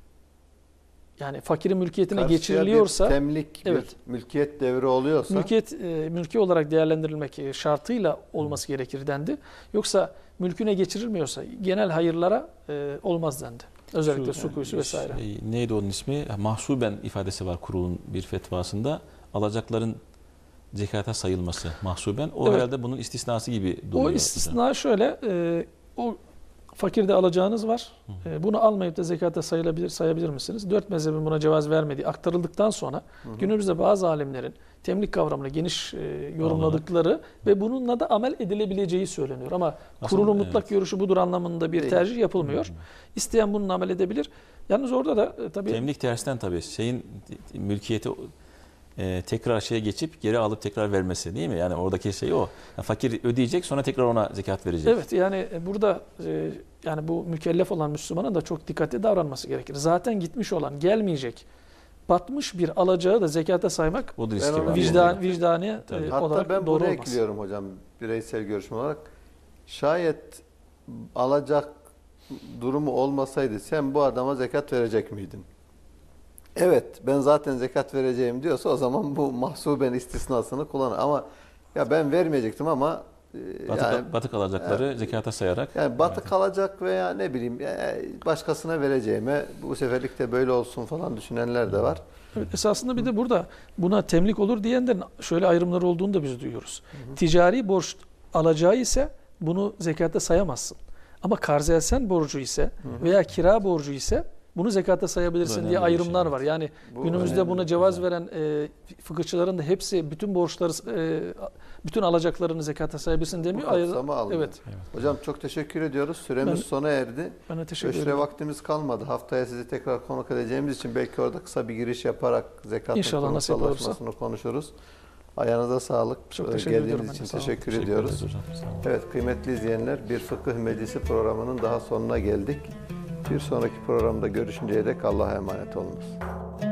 [SPEAKER 2] yani fakirin mülkiyetine Karşıya geçiriliyorsa,
[SPEAKER 1] bir temlik, evet, bir mülkiyet devri oluyorsa,
[SPEAKER 2] mülkiyet e, mülki olarak değerlendirilmek şartıyla olması gerekir dendi. Yoksa mülküne geçirilmiyorsa genel hayırlara e, olmaz dendi. Özellikle su, su kuyusu vesaire.
[SPEAKER 3] Şey, neydi onun ismi? Mahsuben ifadesi var kurulun bir fetvasında. Alacakların zekata sayılması mahsuben. O evet. herhalde bunun istisnası gibi duruyor.
[SPEAKER 2] O istisna hocam. şöyle, e, o fakirde alacağınız var. Hı. Bunu almayıp da zekata sayılabilir, sayabilir misiniz? Dört mezhebin buna cevaz vermediği aktarıldıktan sonra hı hı. günümüzde bazı alimlerin temlik kavramını geniş e, yorumladıkları Anladım. ve bununla da amel edilebileceği söyleniyor. Ama Aslında, kurulun mutlak evet. görüşü budur anlamında bir tercih yapılmıyor. Hı hı. İsteyen bununla amel edebilir. Yalnız orada da e, tabii...
[SPEAKER 3] Temlik tersten tabii. Şeyin mülkiyeti e, tekrar şeye geçip geri alıp tekrar vermesi değil mi? Yani oradaki şey o. Yani fakir ödeyecek sonra tekrar ona zekat verecek.
[SPEAKER 2] Evet, yani burada e, yani bu mükellef olan Müslümanın da çok dikkatli davranması gerekir. Zaten gitmiş olan, gelmeyecek, batmış bir alacağı da zekata saymak
[SPEAKER 3] O da riski
[SPEAKER 1] Ben ona
[SPEAKER 3] var.
[SPEAKER 2] vicdan vicdani
[SPEAKER 3] Tabii.
[SPEAKER 2] e,
[SPEAKER 1] Hatta
[SPEAKER 2] olarak
[SPEAKER 1] ben
[SPEAKER 2] doğru
[SPEAKER 1] bunu
[SPEAKER 2] olmaz.
[SPEAKER 1] ekliyorum hocam bireysel görüşüm olarak. Şayet alacak durumu olmasaydı sen bu adama zekat verecek miydin? Evet, ben zaten zekat vereceğim diyorsa o zaman bu mahsuben istisnasını kullanır. Ama ya ben vermeyecektim ama e,
[SPEAKER 3] Batık,
[SPEAKER 1] yani,
[SPEAKER 3] batık alacakları
[SPEAKER 1] Evet.
[SPEAKER 3] zekata sayarak.
[SPEAKER 1] yani batı kalacak veya ne bileyim ya başkasına vereceğime bu seferlik de böyle olsun falan düşünenler de var.
[SPEAKER 2] Evet, esasında bir de burada buna temlik olur diyenlerin şöyle ayrımlar olduğunu da biz duyuyoruz. Hı hı. Ticari borç alacağı ise bunu zekatta sayamazsın. Ama karzelsen borcu ise hı hı. veya kira borcu ise bunu zekatta sayabilirsin diye ayrımlar şey, var. Yani bu günümüzde buna cevaz veren e, fıkıhçıların da hepsi bütün borçları, e, bütün alacaklarını zekatta sayabilirsin demiyor.
[SPEAKER 1] Bu kapsamı almıyor.
[SPEAKER 2] Evet.
[SPEAKER 1] Evet. Hocam çok teşekkür ediyoruz. Süremiz ben, sona erdi.
[SPEAKER 2] Ben de teşekkür
[SPEAKER 1] Öşre
[SPEAKER 2] ederim.
[SPEAKER 1] vaktimiz kalmadı. Haftaya sizi tekrar konuk edeceğimiz için belki orada kısa bir giriş yaparak zekatın kurumsallaşmasını konuşuruz. Ayağınıza sağlık.
[SPEAKER 2] Çok teşekkür
[SPEAKER 1] Geldiğiniz için teşekkür, teşekkür ediyoruz. Hocam. Evet kıymetli izleyenler, bir Fıkıh Meclisi programının daha sonuna geldik. Bir sonraki programda görüşünceye dek Allah'a emanet olunuz.